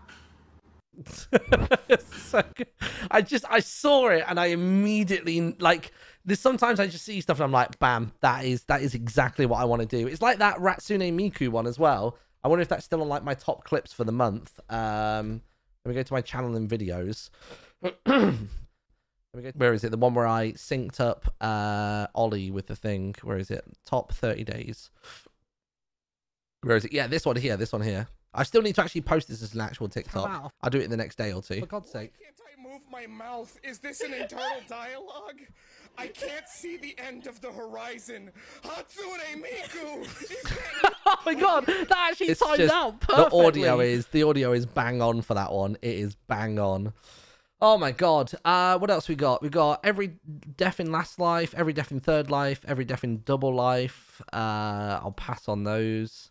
So good. I saw it and I immediately, like, there's sometimes I just see stuff and I'm like, bam, that is exactly what I want to do. It's like that Ratsune Miku one as well. I wonder if that's still on like my top clips for the month. Let me go to my channel and videos. Let Where is it? The one where I synced up Ollie with the thing. Where is it? Top 30 days. Where is it? Yeah, this one here. This one here. I still need to actually post this as an actual TikTok. I'll do it in the next day or two. For God's sake. Why can't I move my mouth? Is this an internal dialogue? I can't see the end of the horizon. Hatsune Miku! Oh my God, that actually timed out perfectly. The audio is bang on for that one. It is bang on. Oh my God. What else we got? We got every death in Last Life, every death in Third Life, every death in Double Life. I'll pass on those.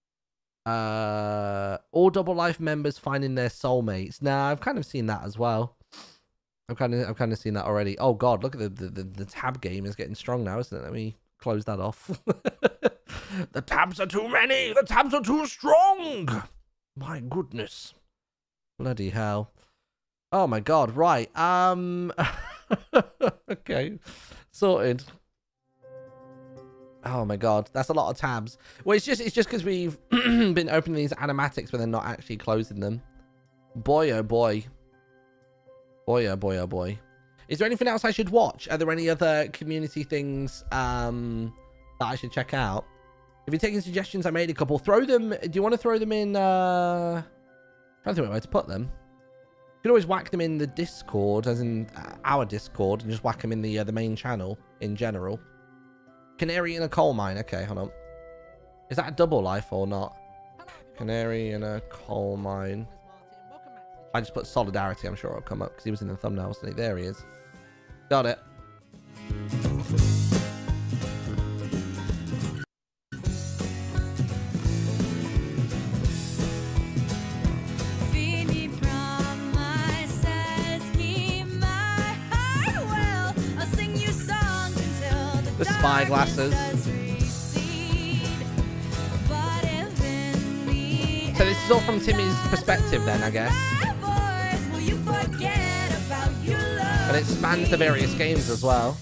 All Double Life members finding their soulmates. Nah, I've kind of seen that as well. I've kind of seen that already. Oh God, look at the tab game is getting strong now, isn't it? Let me close that off. The tabs are too many. The tabs are too strong. My goodness. Bloody hell. Oh my God. Right. Okay. Sorted. Oh my God, that's a lot of tabs. Well, it's just because we've been opening these animatics, but they're not actually closing them. Boy, oh boy. Boy, oh boy, oh boy. Is there anything else I should watch? Are there any other community things that I should check out? If you're taking suggestions, I made a couple. Throw them. Do you want to throw them in? I don't think where to put them. You could always whack them in the Discord, as in our Discord, and just whack them in the main channel in general. Canary in a coal mine. Okay, hold on. Is that a double life or not? Canary in a coal mine. I just put solidarity. I'm sure it'll come up because he was in the thumbnail, wasn't he? There he is. Got it. The spyglasses. So this is all from Timmy's perspective then, I guess. And it spans the various games as well.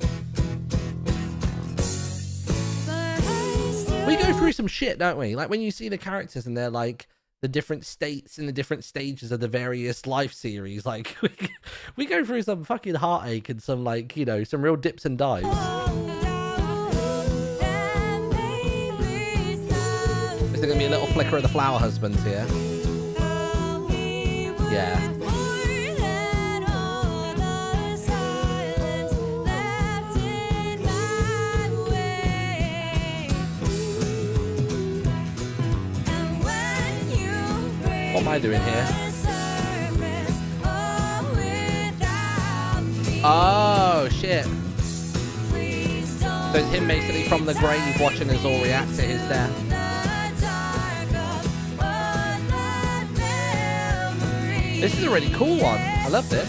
We go through some shit, don't we? Like when you see the characters and they're like the different states and the different stages of the various life series, like we go through some fucking heartache and some, like, you know, some real dips and dives. Is there gonna be a little flicker of the flower husbands here? Yeah. What am I doing here? Oh, shit. So it's him basically from the grave watching us all react to his death. This is a really cool one. I love this.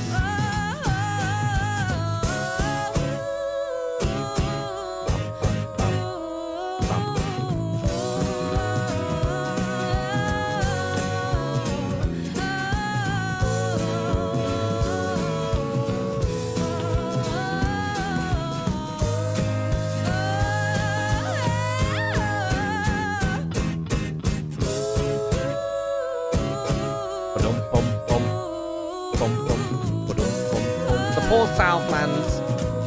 Southlands.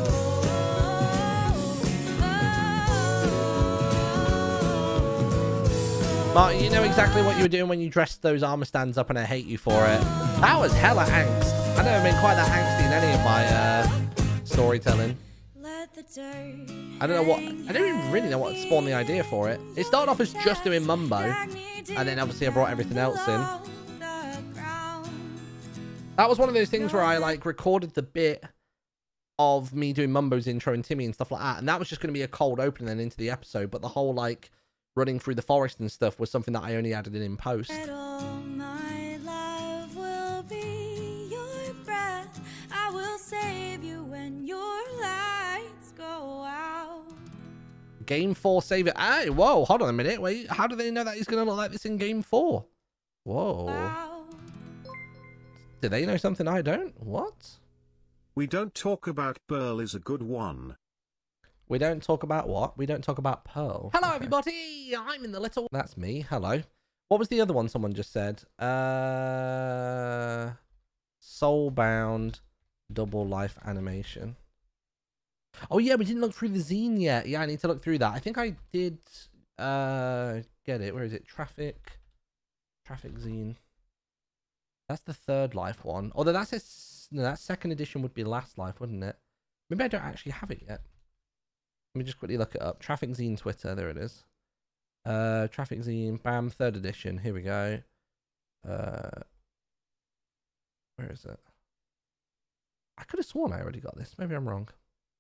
Martin, you know exactly what you were doing when you dressed those armor stands up, and I hate you for it. That was hella angst. I've never been quite that angsty in any of my storytelling. I don't know what. I don't even really know what spawned the idea for it. It started off as just doing Mumbo, and then obviously I brought everything else in. That was one of those things where I like recorded the bit of me doing Mumbo's intro and Timmy and stuff like that, and that was just going to be a cold open then into the episode, but the whole like running through the forest and stuff was something that I only added in post. My love will be your breath. I will save you when your lights go out. Game 4 save it. Hey, whoa, hold on a minute. Wait, how do they know that he's going to look like this in Game 4? Whoa. Wow. Do they know something I don't? What? We don't talk about Pearl is a good one. We don't talk about what? We don't talk about Pearl. Hello, everybody. I'm in the little... That's me. Hello. What was the other one someone just said? Soulbound. Double life animation. Oh yeah, we didn't look through the zine yet. Yeah, I need to look through that. I think I did get it. Where is it? Traffic zine. That's the third life one. Although that's no, that second edition would be last life, wouldn't it? Maybe I don't actually have it yet. Let me just quickly look it up. Traffic zine Twitter. There it is. Traffic zine. Bam. Third edition. Here we go. Where is it? I could have sworn I already got this. Maybe I'm wrong.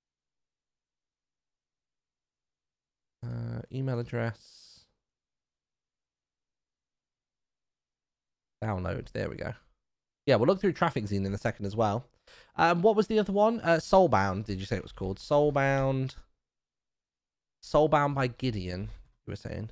Email address. Download. There we go. Yeah, we'll look through Traffic Zine in a second as well. What was the other one? Soulbound, did you say it was called? Soulbound. Soulbound by Gideon, you were saying.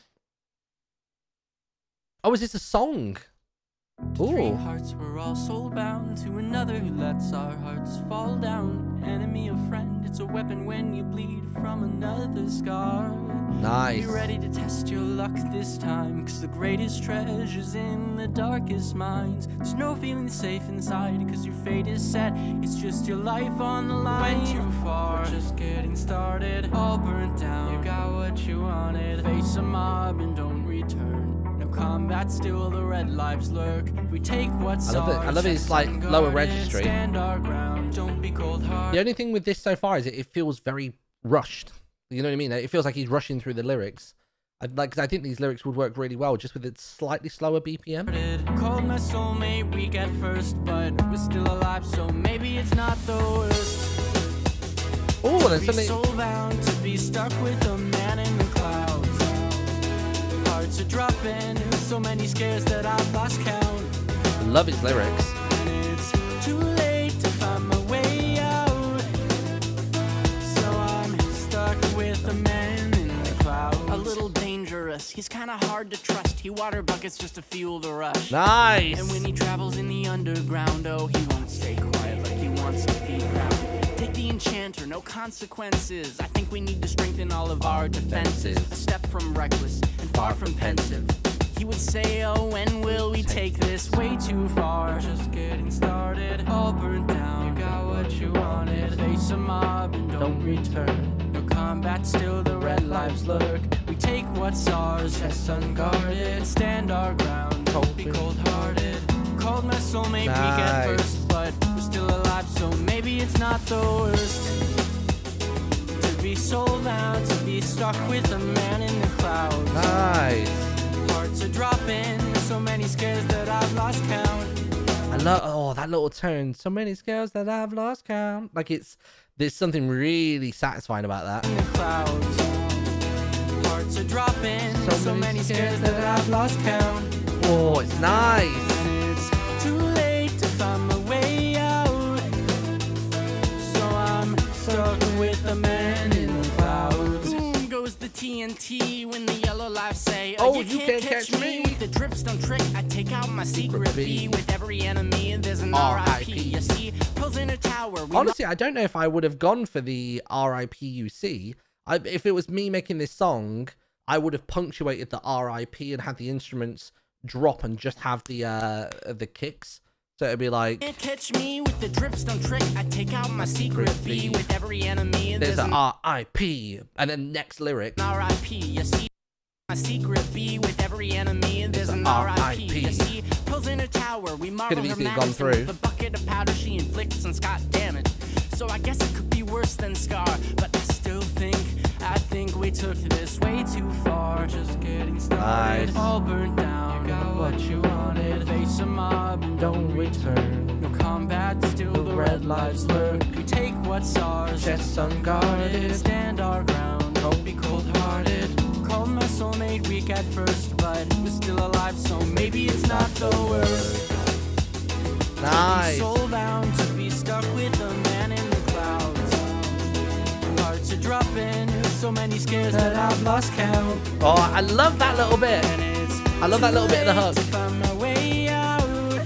Oh, is this a song? Three hearts were all soulbound to another who lets our hearts fall down. Enemy or friend, it's a weapon when you bleed from another scar. Nice. Be ready to test your luck this time, cause the greatest treasure's in the darkest minds. There's no feeling safe inside, cause your fate is set. It's just your life on the line. Went too far, we're just getting started. All burnt down, you got what you wanted. Face a mob and don't return. No combat, still the red lives lurk. We take what's ours. I love his like lower registry. Stand our ground, don't be cold hard. The only thing with this so far is it feels very rushed. You know what I mean? It feels like he's rushing through the lyrics. Cause I think these lyrics would work really well just with its slightly slower BPM. Called my soulmate weak at first, but we're still alive, so maybe it's not the worst. Oh, then suddenly soulbound to be stuck with a man in the clouds. Hearts are dropping, so many scares that I've lost count. Love his lyrics. And it's too late to find my way out, so I'm stuck with a man in the clouds. A little dangerous, he's kinda hard to trust. He water buckets just to fuel the rush. Nice. And when he travels in the underground, oh, he won't stay quiet like he wants to be found. Take the enchanter, no consequences. I think we need to strengthen all of our defenses. A step from reckless and far from pensive. He would say, oh, when will we take this way too far? We're just getting started, all burnt down. You got what you wanted. Face a mob and don't return. No combat, still the red lives lurk. We take what's ours, chest unguarded. Stand our ground, don't be cold-hearted. Called my soulmate weak at first, but we're still alive, so maybe it's not the worst. To be soulbound, to be stuck with a man in the clouds. Nice. Hearts are dropping, so many scares that I've lost count. I love that little tone. So many scares that I've lost count. Like there's something really satisfying about that. In the clouds. Hearts are dropping, so many scares that I've lost count. Oh, it's nice. It's too late to find my way out, so I'm stuck with the man in the clouds. Boom goes the TNT when the yellow lives say, oh, you can't catch me. With the dripstone trick, I take out my secret B. With every enemy, there's an RIP. You see, pills in a tower. Honestly, I don't know if I would have gone for the RIPUC. If it was me making this song, I would have punctuated the RIP and had the instruments drop and just have the kicks. So it'd be like, can't catch me with the dripstone trick. I take out my secret B. With every enemy, there's an RIP, and then next lyric, RIP. You see, my secret B. With every enemy, there's an RIP. You see, pills in a tower. We marvel her madness. The bucket of powder she inflicts on Scott damage. So I guess it could be worse than Scar, but I still think we took this way too far. Just getting started, all burnt down. You got what you wanted. Face a mob and don't return. No combat, still the red lives lurk. We take what's ours, chest unguarded. Stand our ground, don't be cold-hearted. Called my soulmate weak at first, but we're still alive, so maybe it's not the worst. Nice. Soulbound to be stuck with a man in the clouds. Hearts are dropping, so many scares that I've lost count. Oh, I love that little bit. I love that little bit of the hook. Find my way out,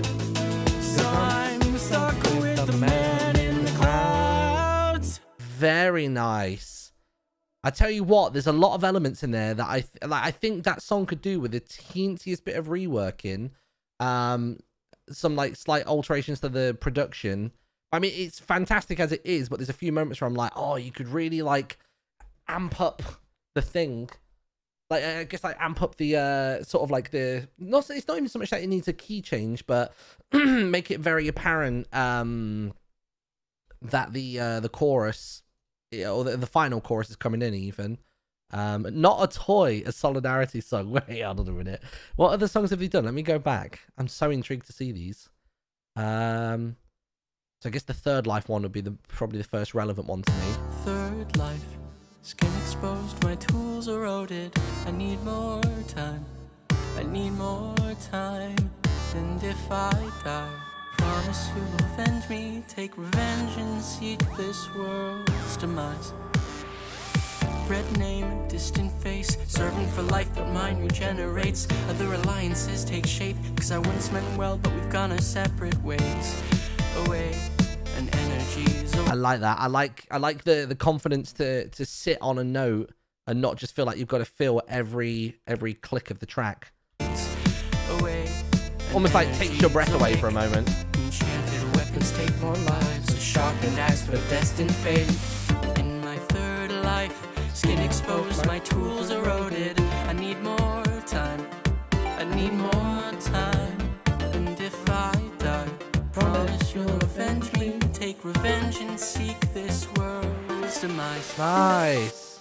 so I'm stuck with the man in the clouds. Very nice. I tell you what, there's a lot of elements in there that I think that song could do with the teensiest bit of reworking. Some like slight alterations to the production, I mean, it's fantastic as it is, but there's a few moments where I'm like, oh, you could really like amp up the thing. Like, I guess like amp up the sort of like the, not, it's not even so much that it needs a key change, but make it very apparent that the chorus, or the final chorus is coming in even. Not a Toy, a Solidarity song. Wait, hold on a minute. What other songs have they done? Let me go back. I'm so intrigued to see these. So I guess the Third Life one would be probably the first relevant one to me. Third life, skin exposed, my tools eroded. I need more time. I need more time. And if I die, promise you'll avenge me. Take revenge and seek this world's demise. Red name, distant face, serving for life, but mine regenerates. Other alliances take shape, cause I once meant well, but we've gone our separate ways. Away, and energies away. I like that. I like the confidence to sit on a note and not just feel like you've got to feel every click of the track. Away, almost like takes your breath away for a moment. Enchanted weapons take more lives, a sharpened axe for destined fate. In my third life, skin exposed, my tools eroded. I need more time. I need more time. And if I die, promise you'll avenge me. Take revenge and seek this world's demise. Nice.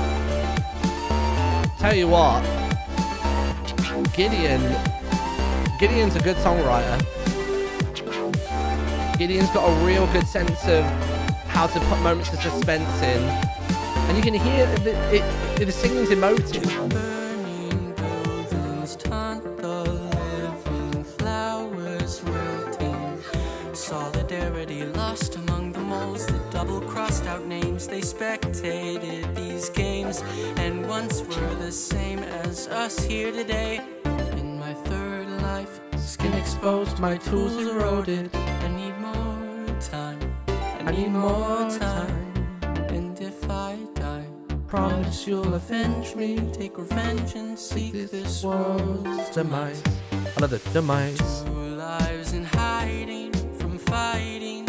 Tell you what, Gideon's a good songwriter. Gideon's got a real good sense of how to put moments of suspense in. And you can hear the singing's emotive. Burning buildings taunt the living, flowers wilting. Solidarity lost among the moles that double-crossed out names. They spectated these games and once were the same as us here today. In my third life, skin exposed, my tools eroded. I need more time. I need more time. And if I die, promise you'll avenge me. Take revenge and seek this world's demise. I love the demise. 2 lives in hiding from fighting.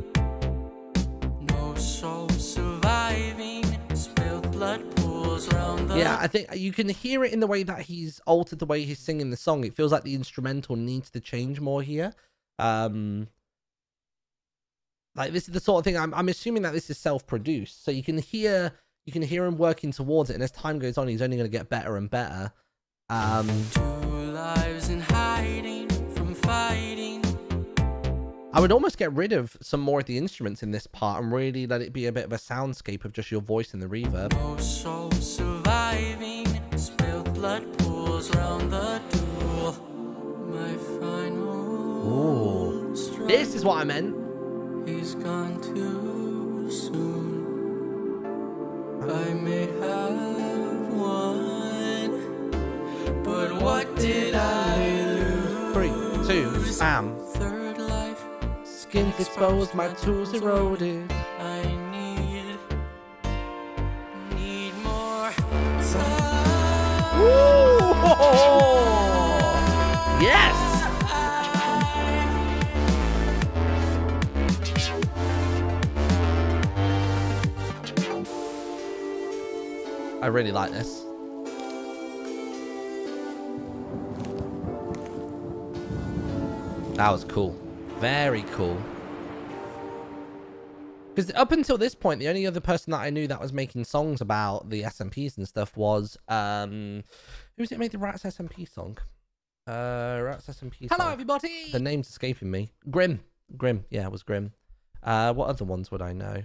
No soul surviving. Spilled blood pools around the... Yeah, I think you can hear it in the way that he's altered the way he's singing the song. It feels like the instrumental needs to change more here. Like, this is the sort of thing, I'm assuming that this is self-produced, so you can hear him working towards it, and as time goes on, he's only going to get better and better. 2 lives in hiding from fighting. I would almost get rid of some more of the instruments in this part and really let it be a bit of a soundscape of just your voice and the reverb. No soul surviving. Spilled blood pools around the duel. My final. Ooh. This is what I meant. He's gone too soon. I may have won, but what did I lose? 3, 2, bam. Third life, skin exposed, my tools eroded. I need more time. Ooh! Yes! I really like this. That was cool. Very cool. Because up until this point, the only other person that I knew that was making songs about the SMPs and stuff was who was it made the Rats SMP song? Rats SMP song. Hello, everybody. The name's escaping me. Grim. Yeah, it was Grim. What other ones would I know?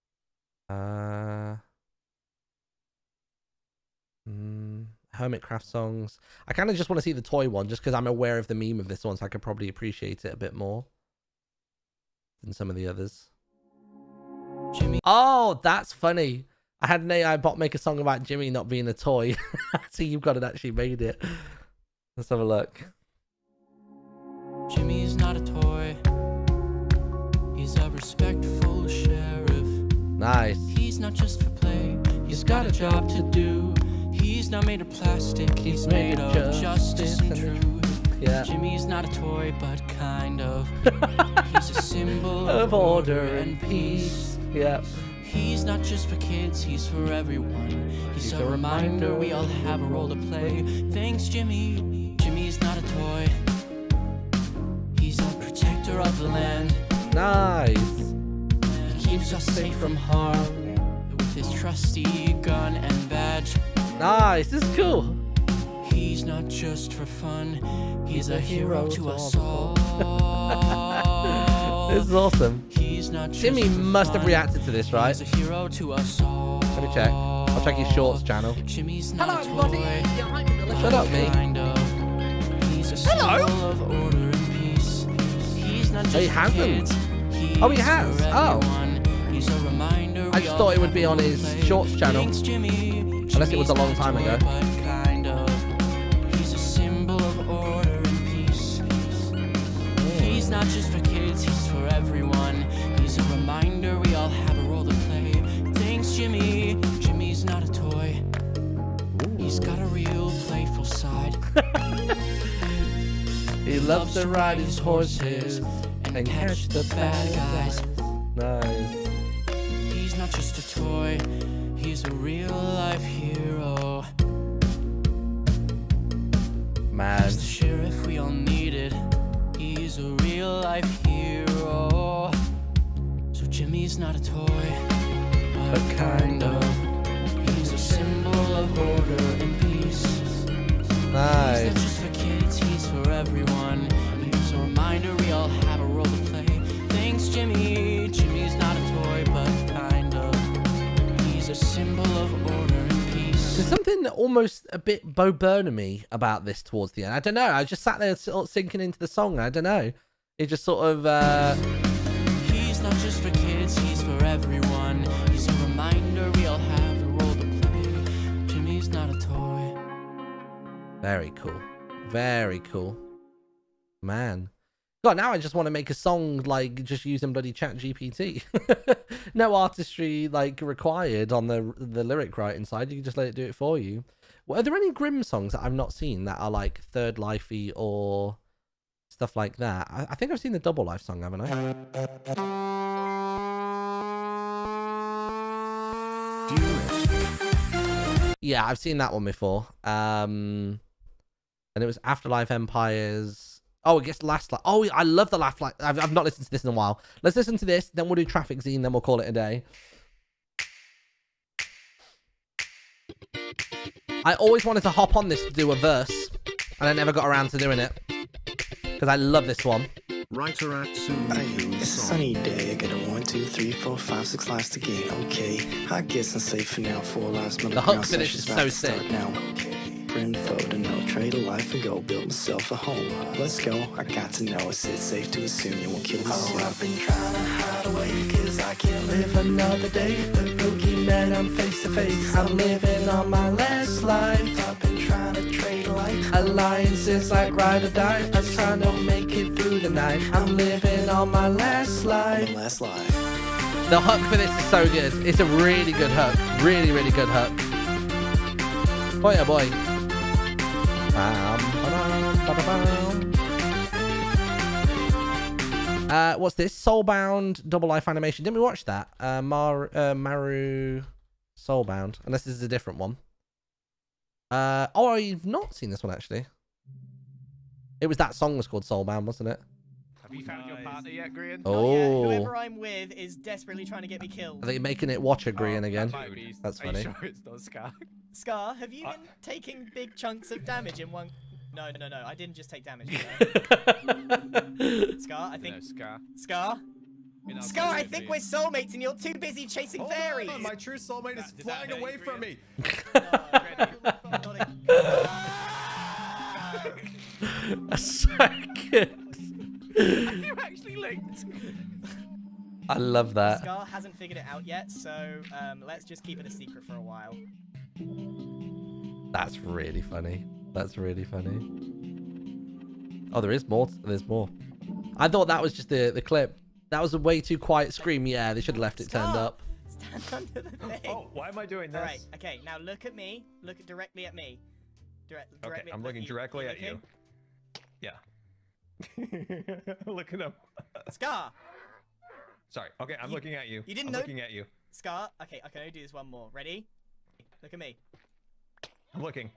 Hermitcraft songs. I kind of just want to see the Toy one just because I'm aware of the meme of this one, so I could probably appreciate it a bit more than some of the others. Jimmy. Oh, that's funny. I had an AI bot make a song about Jimmy not being a toy. So you've got it actually made it. Let's have a look. Jimmy's not a toy. He's a respectful sheriff. Nice. He's not just for play. He's got a job to do. He's not made of plastic. He's made of justice and truth. Yeah. Jimmy's not a toy, but kind of. He's a symbol Of order and peace. Yeah. He's not just for kids, he's for everyone. He's a reminder we all have a role to play. Thanks, Jimmy. Jimmy's not a toy. He's a protector of the land. Nice. He keeps us safe from harm with his trusty gun and badge. Nice. This is cool. He's not just for fun, he's a hero to us all. This is awesome. He's not just Jimmy for must have fun, reacted to this, right? he's a hero to us all. Let me check. I'll check his shorts channel. Jimmy's Hello, not a everybody. toy. Yeah, I'm delicious. Shut up, me. Kind of. He's a symbol of order and peace. He's not just Oh, he for hasn't. kids, Oh, he he's has. for Oh. everyone. He's a reminder I we just all thought it would have be a on role to his play. shorts channel. Thanks, Jimmy. Unless it was a long time ago. But kind of. He's a symbol of order and peace. He's not just for kids, he's for everyone. He's a reminder we all have a role to play. Thanks, Jimmy. Jimmy's not a toy. He's got a real playful side. He loves to ride his horses and catch the bad guys. Nice. He's not just a toy, he's a real life hero. Man. He's the sheriff we all needed. He's a real life hero. So Jimmy's not a toy, but kind of. He's a symbol of order and peace. He's Nice. not just for kids, he's for everyone. He's a reminder we all have a role to play. Thanks, Jimmy. Jimmy's not a toy, but kind of. He's a symbol of order and peace. There's something almost a bit Bo Burnham-y about this towards the end. I don't know. I just sat there sort of sinking into the song. I don't know. It just sort of. He's not just for kids, he's for everyone. He's a reminder we all have a role to play. Jimmy's not a toy. Very cool. Very cool. Man. God, now I just want to make a song like just using bloody Chat GPT. No artistry like required on the lyric writing side. You can just let it do it for you. Well, are there any Grimm songs that I've not seen that are like Third Lifey or stuff like that? I think I've seen the Double Life song, haven't I? Yeah, I've seen that one before. And it was Afterlife Empires. Oh, I guess Last Life. Oh, I love the Last Life. I've not listened to this in a while. Let's listen to this, then we'll do Traffic Zine, then we'll call it a day. I always wanted to hop on this to do a verse, and I never got around to doing it. Because I love this one. Writer at soon. It's a sunny day. I got a 1, 2, 3, 4, 5, 6 lives to gain. Okay, I guess I'm safe for now. 4 lives, the hook finish is so sick. Now, okay. Info to know, trade a life and go build myself a home. Let's go, I got to know, is it safe to assume you won't kill me soon? I've been trying to hide away, cause I can't live another day. The boogeyman, I'm face to face. I'm living on my last life. I've been trying to trade a life. Alliances like ride or die. I'm trying to make it through the night. I'm living on my last life. My last life. The hook for this is so good. It's a really good hook. Really, really good hook. Boy, oh boy. What's this? Soulbound Double Life animation. Didn't we watch that? Maru Soulbound. Unless this is a different one. Oh, I've not seen this one actually. It was that song was called Soulbound, wasn't it? Have you found your partner yet, Grian? Oh. Whoever I'm with is desperately trying to get me killed. Are they making it Watcher Grian again? That's Are you funny. sure it's not Scar? Scar, have you been taking big chunks of damage in one? No, I didn't just take damage. Scar, I think. No, Scar. Scar, I think we're soulmates and you're too busy chasing fairies. On, my true soulmate is flying away from me. That's so good. Are you actually linked? I love that. Scar hasn't figured it out yet, so let's just keep it a secret for a while. That's really funny. That's really funny. Oh, there is more. There's more. I thought that was just the clip. That was a way too quiet scream. Yeah, they should have left it turned up. Stand under the thing. Oh, why am I doing this? All right, okay, now look at me. Look directly at me. Okay, I'm looking directly at you. Yeah. Look at him. Scar. Sorry. Okay, I'm looking at you. You didn't I'm know. looking at you. Scar. Okay, I can only do this one more. Ready? Look at me. I'm looking.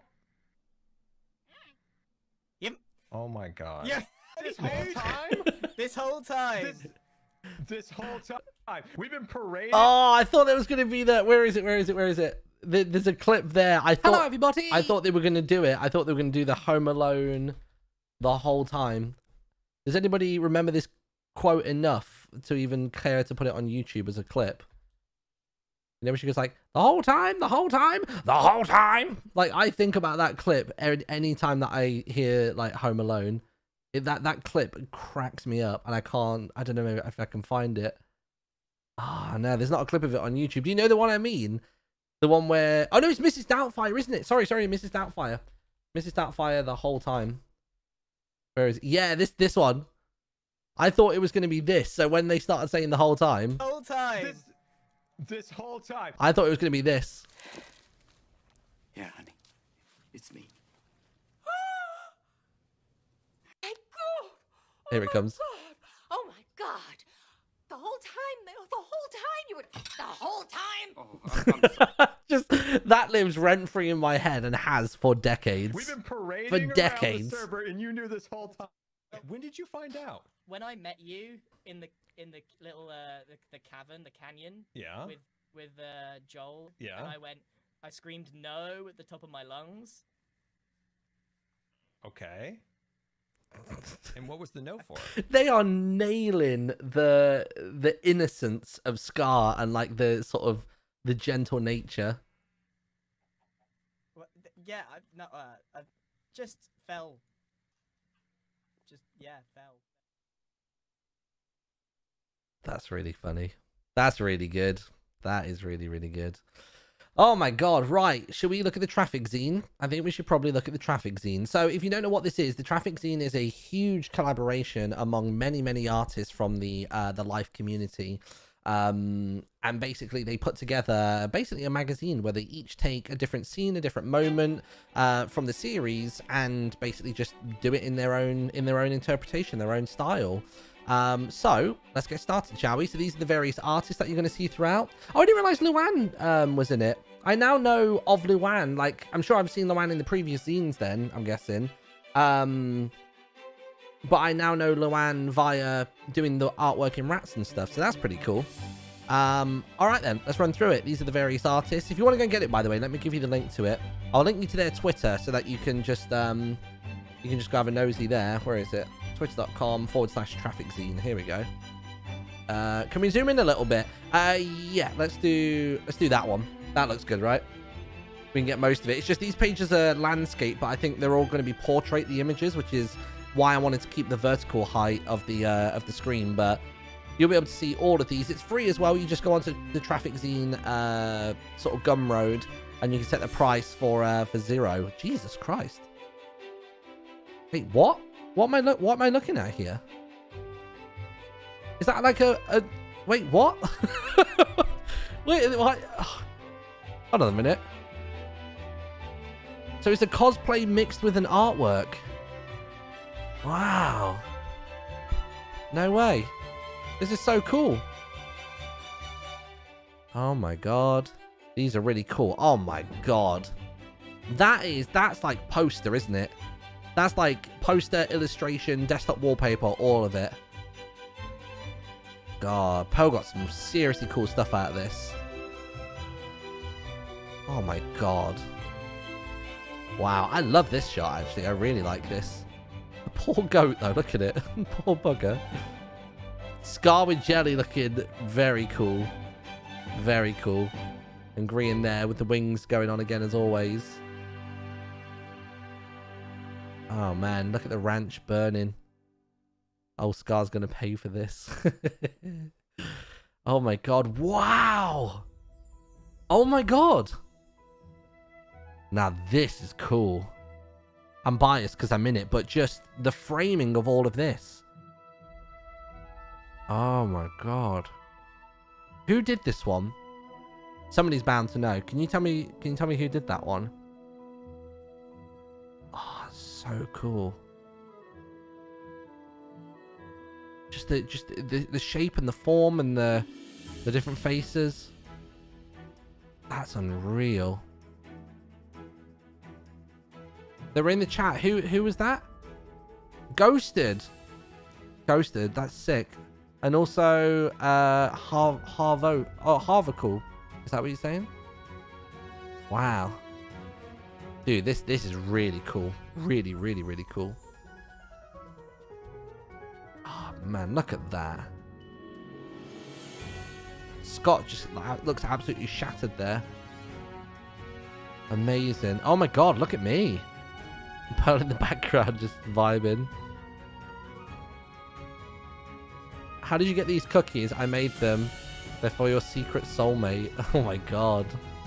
Yep. Oh my god. Yeah. This whole time? This whole time. This whole time. We've been parading. Oh, I thought there was going to be that. Where is it? Where is it? Where is it? There's a clip there. I thought, Hello, everybody. I thought they were going to do it. I thought they were going to do the Home Alone the whole time. Does anybody remember this quote enough to even care to put it on YouTube as a clip? You know, she goes like, the whole time, the whole time, the whole time. Like, I think about that clip any time that I hear like Home Alone. That clip cracks me up, and I don't know if I can find it. Ah, no, there's not a clip of it on YouTube. Do you know the one I mean? The one where, oh no, it's Mrs. Doubtfire, isn't it? Sorry, Mrs. Doubtfire. Mrs. Doubtfire the whole time. Where is it? Yeah, this one. I thought it was going to be this. So when they started saying the whole time, This whole time. I thought it was going to be this. Yeah, honey. It's me. Here it comes. Oh my god. The whole time you would. The whole time? Just that lives rent free in my head and has for decades. We've been parading for around decades. the server, and you knew this whole time. When did you find out? When I met you in the little the cavern, the canyon. Yeah. With Joel. Yeah. And I screamed no at the top of my lungs. Okay. And what was the no for? They are nailing the innocence of Scar and like the sort of the gentle nature. Well, yeah, I just fell. Fell. That's really funny. That's really good. That is really, really good. Oh my god, right. Should we look at the Traffic Zine? I think we should probably look at the Traffic Zine. So if you don't know what this is, the Traffic Zine is a huge collaboration among many, many artists from the Life community. And basically they put together basically a magazine where they each take a different scene, a different moment from the series, and basically just do it in their own interpretation, their own style. So let's get started, shall we? So these are the various artists that you're going to see throughout. Oh, I didn't realize Luan was in it. I now know of Luan. Like, I'm sure I've seen Luan in the previous zines then, I'm guessing. But I now know Luan via doing the artwork in Rats and stuff, so that's pretty cool. All right then, let's run through it. These are the various artists. If you want to go and get it, by the way, let me give you the link to it. I'll link you to their Twitter so that you can just go have a nosy there. Where is it? Twitter.com/trafficzine. Here we go. Can we zoom in a little bit? Yeah, let's do that one. That looks good, right? We can get most of it. It's just these pages are landscape, but I think they're all going to be portrait the images, which is why I wanted to keep the vertical height of the screen. But you'll be able to see all of these. It's free as well. You just go onto the Traffic Zine sort of Gumroad, and you can set the price for $0. Jesus Christ! Wait, what? What am I looking at here? Is that like a wait, what? Wait, what? Hold on a minute. So it's a cosplay mixed with an artwork. Wow. No way. This is so cool. Oh my god. These are really cool. Oh my god. That's like poster, isn't it? That's like poster, illustration, desktop wallpaper, all of it. God, Poe got some seriously cool stuff out of this. Oh my god. Wow, I love this shot actually. I really like this. The poor goat though, look at it. Poor bugger. Scar with jelly looking very cool. Very cool. And green there with the wings going on again as always. Oh man, look at the ranch burning. Oh, Scar's gonna pay for this. Oh my god, wow! Oh my god! Now this is cool. I'm biased because I'm in it, but just the framing of all of this. Oh my god. Who did this one? Somebody's bound to know. Can you tell me who did that one? Oh, so cool. Just the shape and the form and the different faces. That's unreal. They were in the chat. Who was that? Ghosted. Ghosted. That's sick. And also Harvicool. Is that what you're saying? Wow. Dude, this is really cool. Really, really, really cool. Oh man, look at that. Scott just looks absolutely shattered there. Amazing. Oh my god, look at me. Pearl in the background just vibing. How did you get these cookies? I made them. They're for your secret soulmate. Oh my god.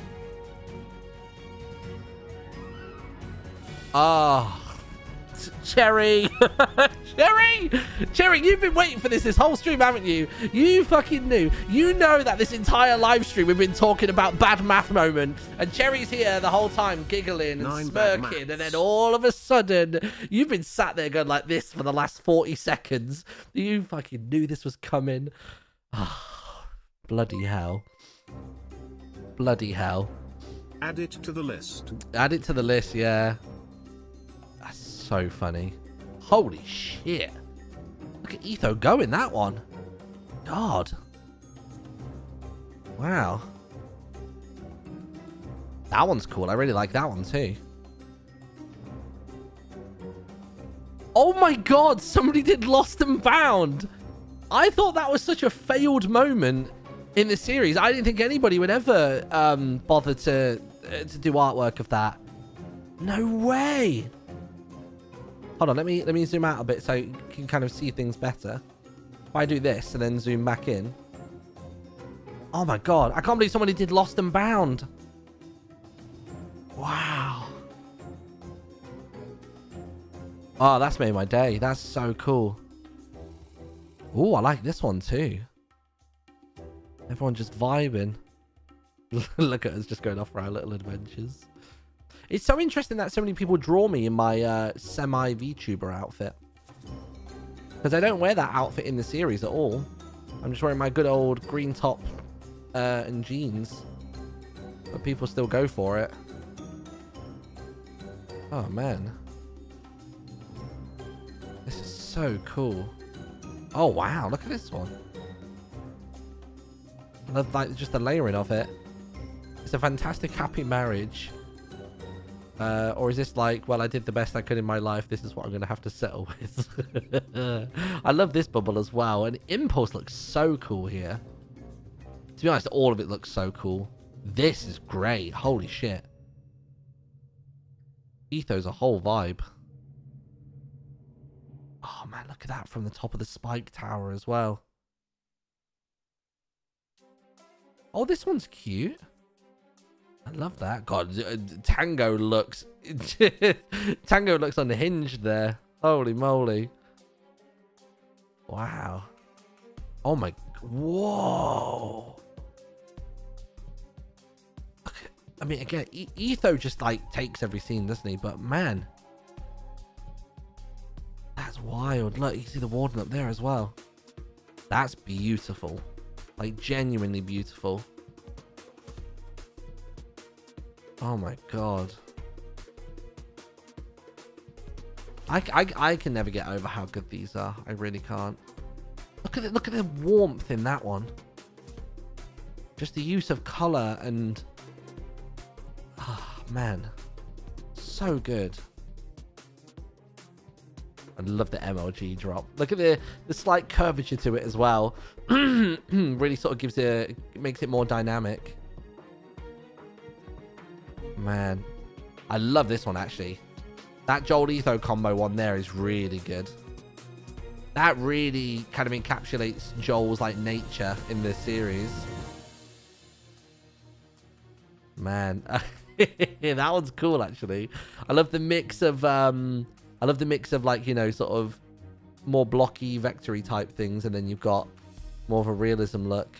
Ah. Cherry. Cherry, you've been waiting for this whole stream, haven't you? You fucking knew. You know that this entire live stream we've been talking about bad math moment, and Cherry's here the whole time giggling and smirking, and then all of a sudden you've been sat there going like this for the last 40 seconds. You fucking knew this was coming. Oh, bloody hell. Bloody hell. Add it to the list. Add it to the list, yeah. That's so funny. Holy shit. Look at Etho go in that one. God. Wow. That one's cool. I really like that one too. Oh my god, somebody did Lost and Found. I thought that was such a failed moment in the series. I didn't think anybody would ever bother to do artwork of that. No way. Hold on, let me zoom out a bit so you can kind of see things better. If I do this and then zoom back in. Oh my god, I can't believe somebody did Lost and Bound. Wow. Oh, that's made my day. That's so cool. Oh, I like this one too. Everyone just vibing. Look at us just going off for our little adventures. It's so interesting that so many people draw me in my semi-VTuber outfit. Because I don't wear that outfit in the series at all. I'm just wearing my good old green top and jeans. But people still go for it. Oh, man. This is so cool. Oh, wow. Look at this one. I love like just the layering of it. It's a fantastic happy marriage. Or is this like, well, I did the best I could in my life. This is what I'm going to have to settle with. I love this bubble as well. And Impulse looks so cool here. To be honest, all of it looks so cool. This is great. Holy shit. Etho's a whole vibe. Oh, man, look at that from the top of the spike tower as well. Oh, this one's cute. I love that. God, Tango looks... Tango looks unhinged there. Holy moly. Wow. Oh my... Whoa. Okay. I mean, again, Etho just, like, takes every scene, doesn't he? But, man. That's wild. Look, you can see the warden up there as well. That's beautiful. Like, genuinely beautiful. Oh my god. I can never get over how good these are. I really can't. Look at the warmth in that one. Just the use of color and man. So good. I love the MLG drop. Look at the slight curvature to it as well. Really sort of gives it makes it more dynamic. Man, I love this one actually. That Joel Etho combo one there is really good. That really kind of encapsulates Joel's like nature in this series. Man, that one's cool actually. I love the mix of like, you know, sort of more blocky vectory type things, and then you've got more of a realism look.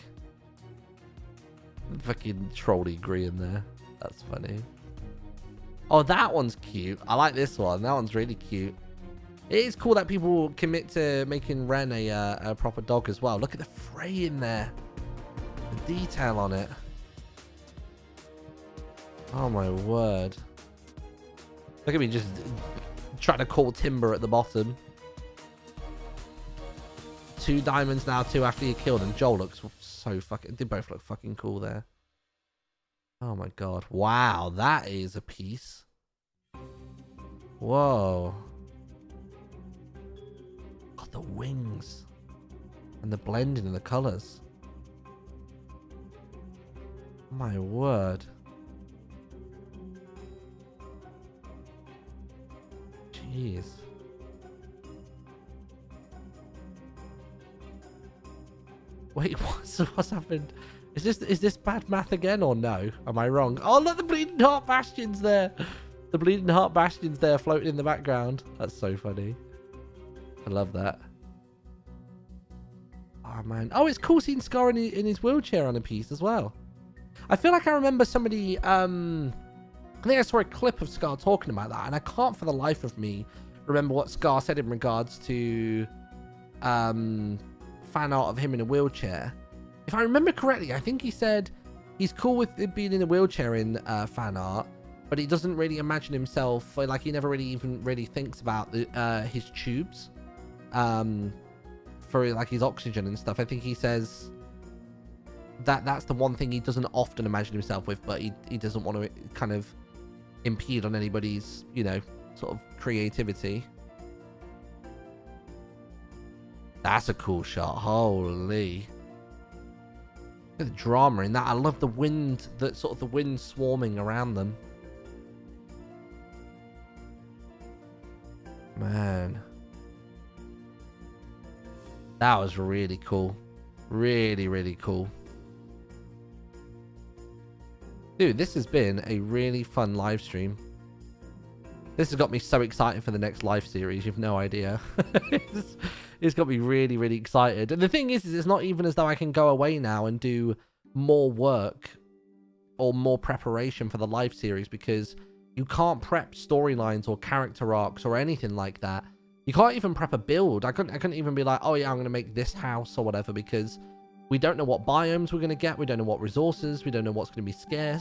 Fucking trolley green there. That's funny. Oh, that one's cute. I like this one. That one's really cute. It is cool that people commit to making Ren a proper dog as well. Look at the fray in there. The detail on it. Oh my word. Look at me just trying to call timber at the bottom. 2 diamonds now, 2 after you killed them. Joel looks so fucking... They both look fucking cool there. Oh my god. Wow, that is a piece. Whoa. God, the wings. And the blending of the colours. My word. Jeez. Wait, what's happened? Is this bad math again or no? Am I wrong? Oh, look, the Bleeding Heart Bastion's there. The Bleeding Heart Bastion's there floating in the background. That's so funny. I love that. Oh, man. Oh, it's cool seeing Scar in his wheelchair on a piece as well. I feel like I remember somebody... I think I saw a clip of Scar talking about that, and I can't for the life of me remember what Scar said in regards to fan art of him in a wheelchair. If I remember correctly, I think he said he's cool with it being in a wheelchair in fan art, but he doesn't really imagine himself, like he never really thinks about his tubes for like his oxygen and stuff. I think he says that's the one thing he doesn't often imagine himself with, but he doesn't want to kind of impede on anybody's, you know, sort of creativity. That's a cool shot. Holy. Look at the drama in that. I love the wind, the wind swarming around them. Man. That was really cool. Really, really cool. Dude, this has been a really fun live stream. This has got me so excited for the next live series. You've no idea. It's got me really, really excited. And the thing is it's not even as though I can go away now and do more work or more preparation for the live series, because you can't prep storylines or character arcs or anything like that. You can't even prep a build. I couldn't even be like, oh yeah, I'm going to make this house or whatever, because we don't know what biomes we're going to get. We don't know what resources. We don't know what's going to be scarce.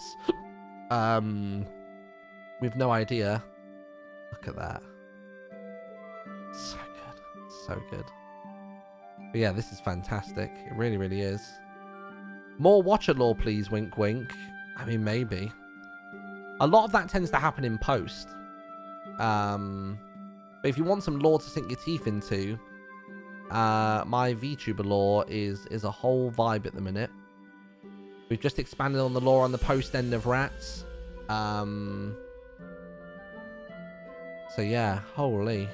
We've no idea. Look at that. So good. So good. But yeah, this is fantastic. It really, really is. More Watcher lore, please. Wink, wink. I mean, maybe. A lot of that tends to happen in post. But if you want some lore to sink your teeth into, my VTuber lore is a whole vibe at the minute. We've just expanded on the lore on the post end of Rats. So yeah, holy.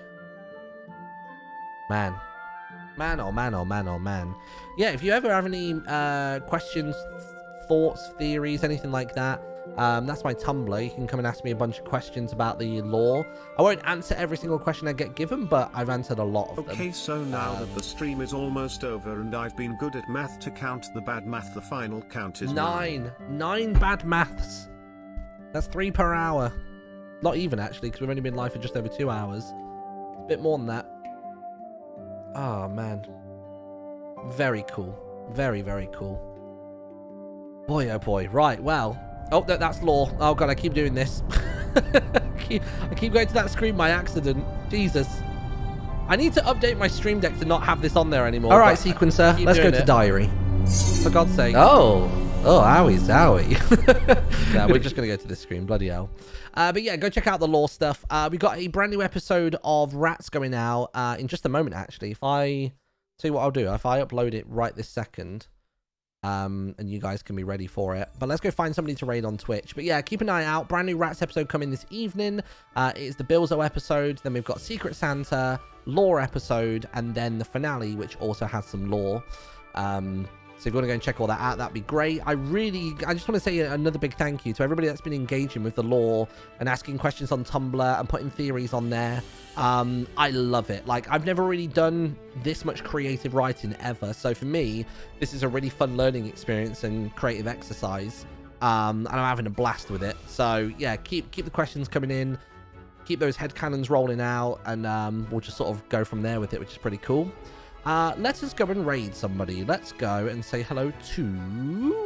Man. Man, oh man, oh man, oh man. Yeah, if you ever have any questions, thoughts, theories, anything like that, that's my Tumblr. You can come and ask me a bunch of questions about the lore. I won't answer every single question I get given, but I've answered a lot of them. Okay, so now that the stream is almost over and I've been good at math to count the bad math, the final count is 9. 9 bad maths. That's 3 per hour. Not even, actually, because we've only been live for just over 2 hours. A bit more than that. Oh, man. Very cool. Very, very cool. Boy, oh boy. Right, well. Oh, that's lore. Oh, God, I keep doing this. I keep going to that screen by accident. Jesus. I need to update my stream deck to not have this on there anymore. All right, Sequencer. Let's go to diary. For God's sake. Oh, owie, zowie. Yeah, we're just going to go to this screen. Bloody hell. But yeah, go check out the lore stuff. We got a brand new episode of Rats going out in just a moment, actually. If I tell you what I'll do, if I upload it right this second, and you guys can be ready for it. But let's go find somebody to raid on Twitch. But yeah, keep an eye out. Brand new Rats episode coming this evening. It is the Bilzo episode. Then we've got Secret Santa, lore episode, and then the finale, which also has some lore. So if you want to go and check all that out, that'd be great. I just want to say another big thank you to everybody that's been engaging with the lore and asking questions on Tumblr and putting theories on there. I love it. Like, I've never really done this much creative writing ever. So for me, this is a really fun learning experience and creative exercise. And I'm having a blast with it. So yeah, keep the questions coming in. keep those headcanons rolling out, and we'll just sort of go from there with it, which is pretty cool. Let us go and raid somebody. Let's go and say hello to...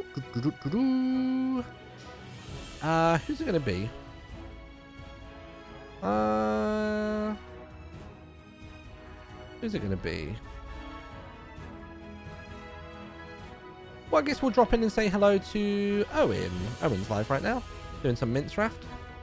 who's it going to be? Who's it going to be? Well, I guess we'll drop in and say hello to Owen. Owen's live right now, doing some mince raft.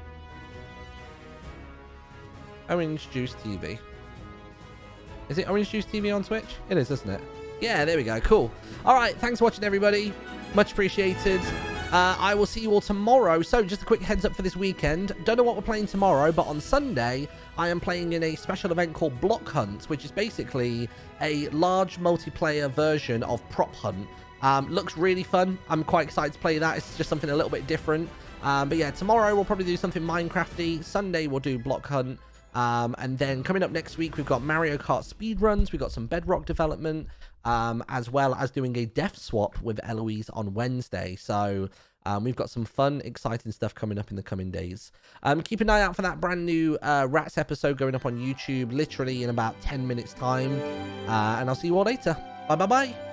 Orange Juice TV. Is it Orange Juice TV on Twitch? It is, isn't it? Yeah, there we go. Cool. All right, thanks for watching, everybody. Much appreciated. I will see you all tomorrow. So just a quick heads up for this weekend. Don't know what we're playing tomorrow, but on Sunday, I am playing in a special event called Block Hunt, which is basically a large multiplayer version of Prop Hunt. Looks really fun. I'm quite excited to play that. It's just something a little bit different. But yeah, tomorrow we'll probably do something Minecrafty. Sunday we'll do Block Hunt. And then coming up next week, we've got Mario Kart speedruns. We've got some Bedrock development, as well as doing a death swap with Eloise on Wednesday. So we've got some fun, exciting stuff coming up in the coming days. Keep an eye out for that brand new Rats episode going up on YouTube literally in about 10 minutes time. And I'll see you all later. Bye, bye, bye.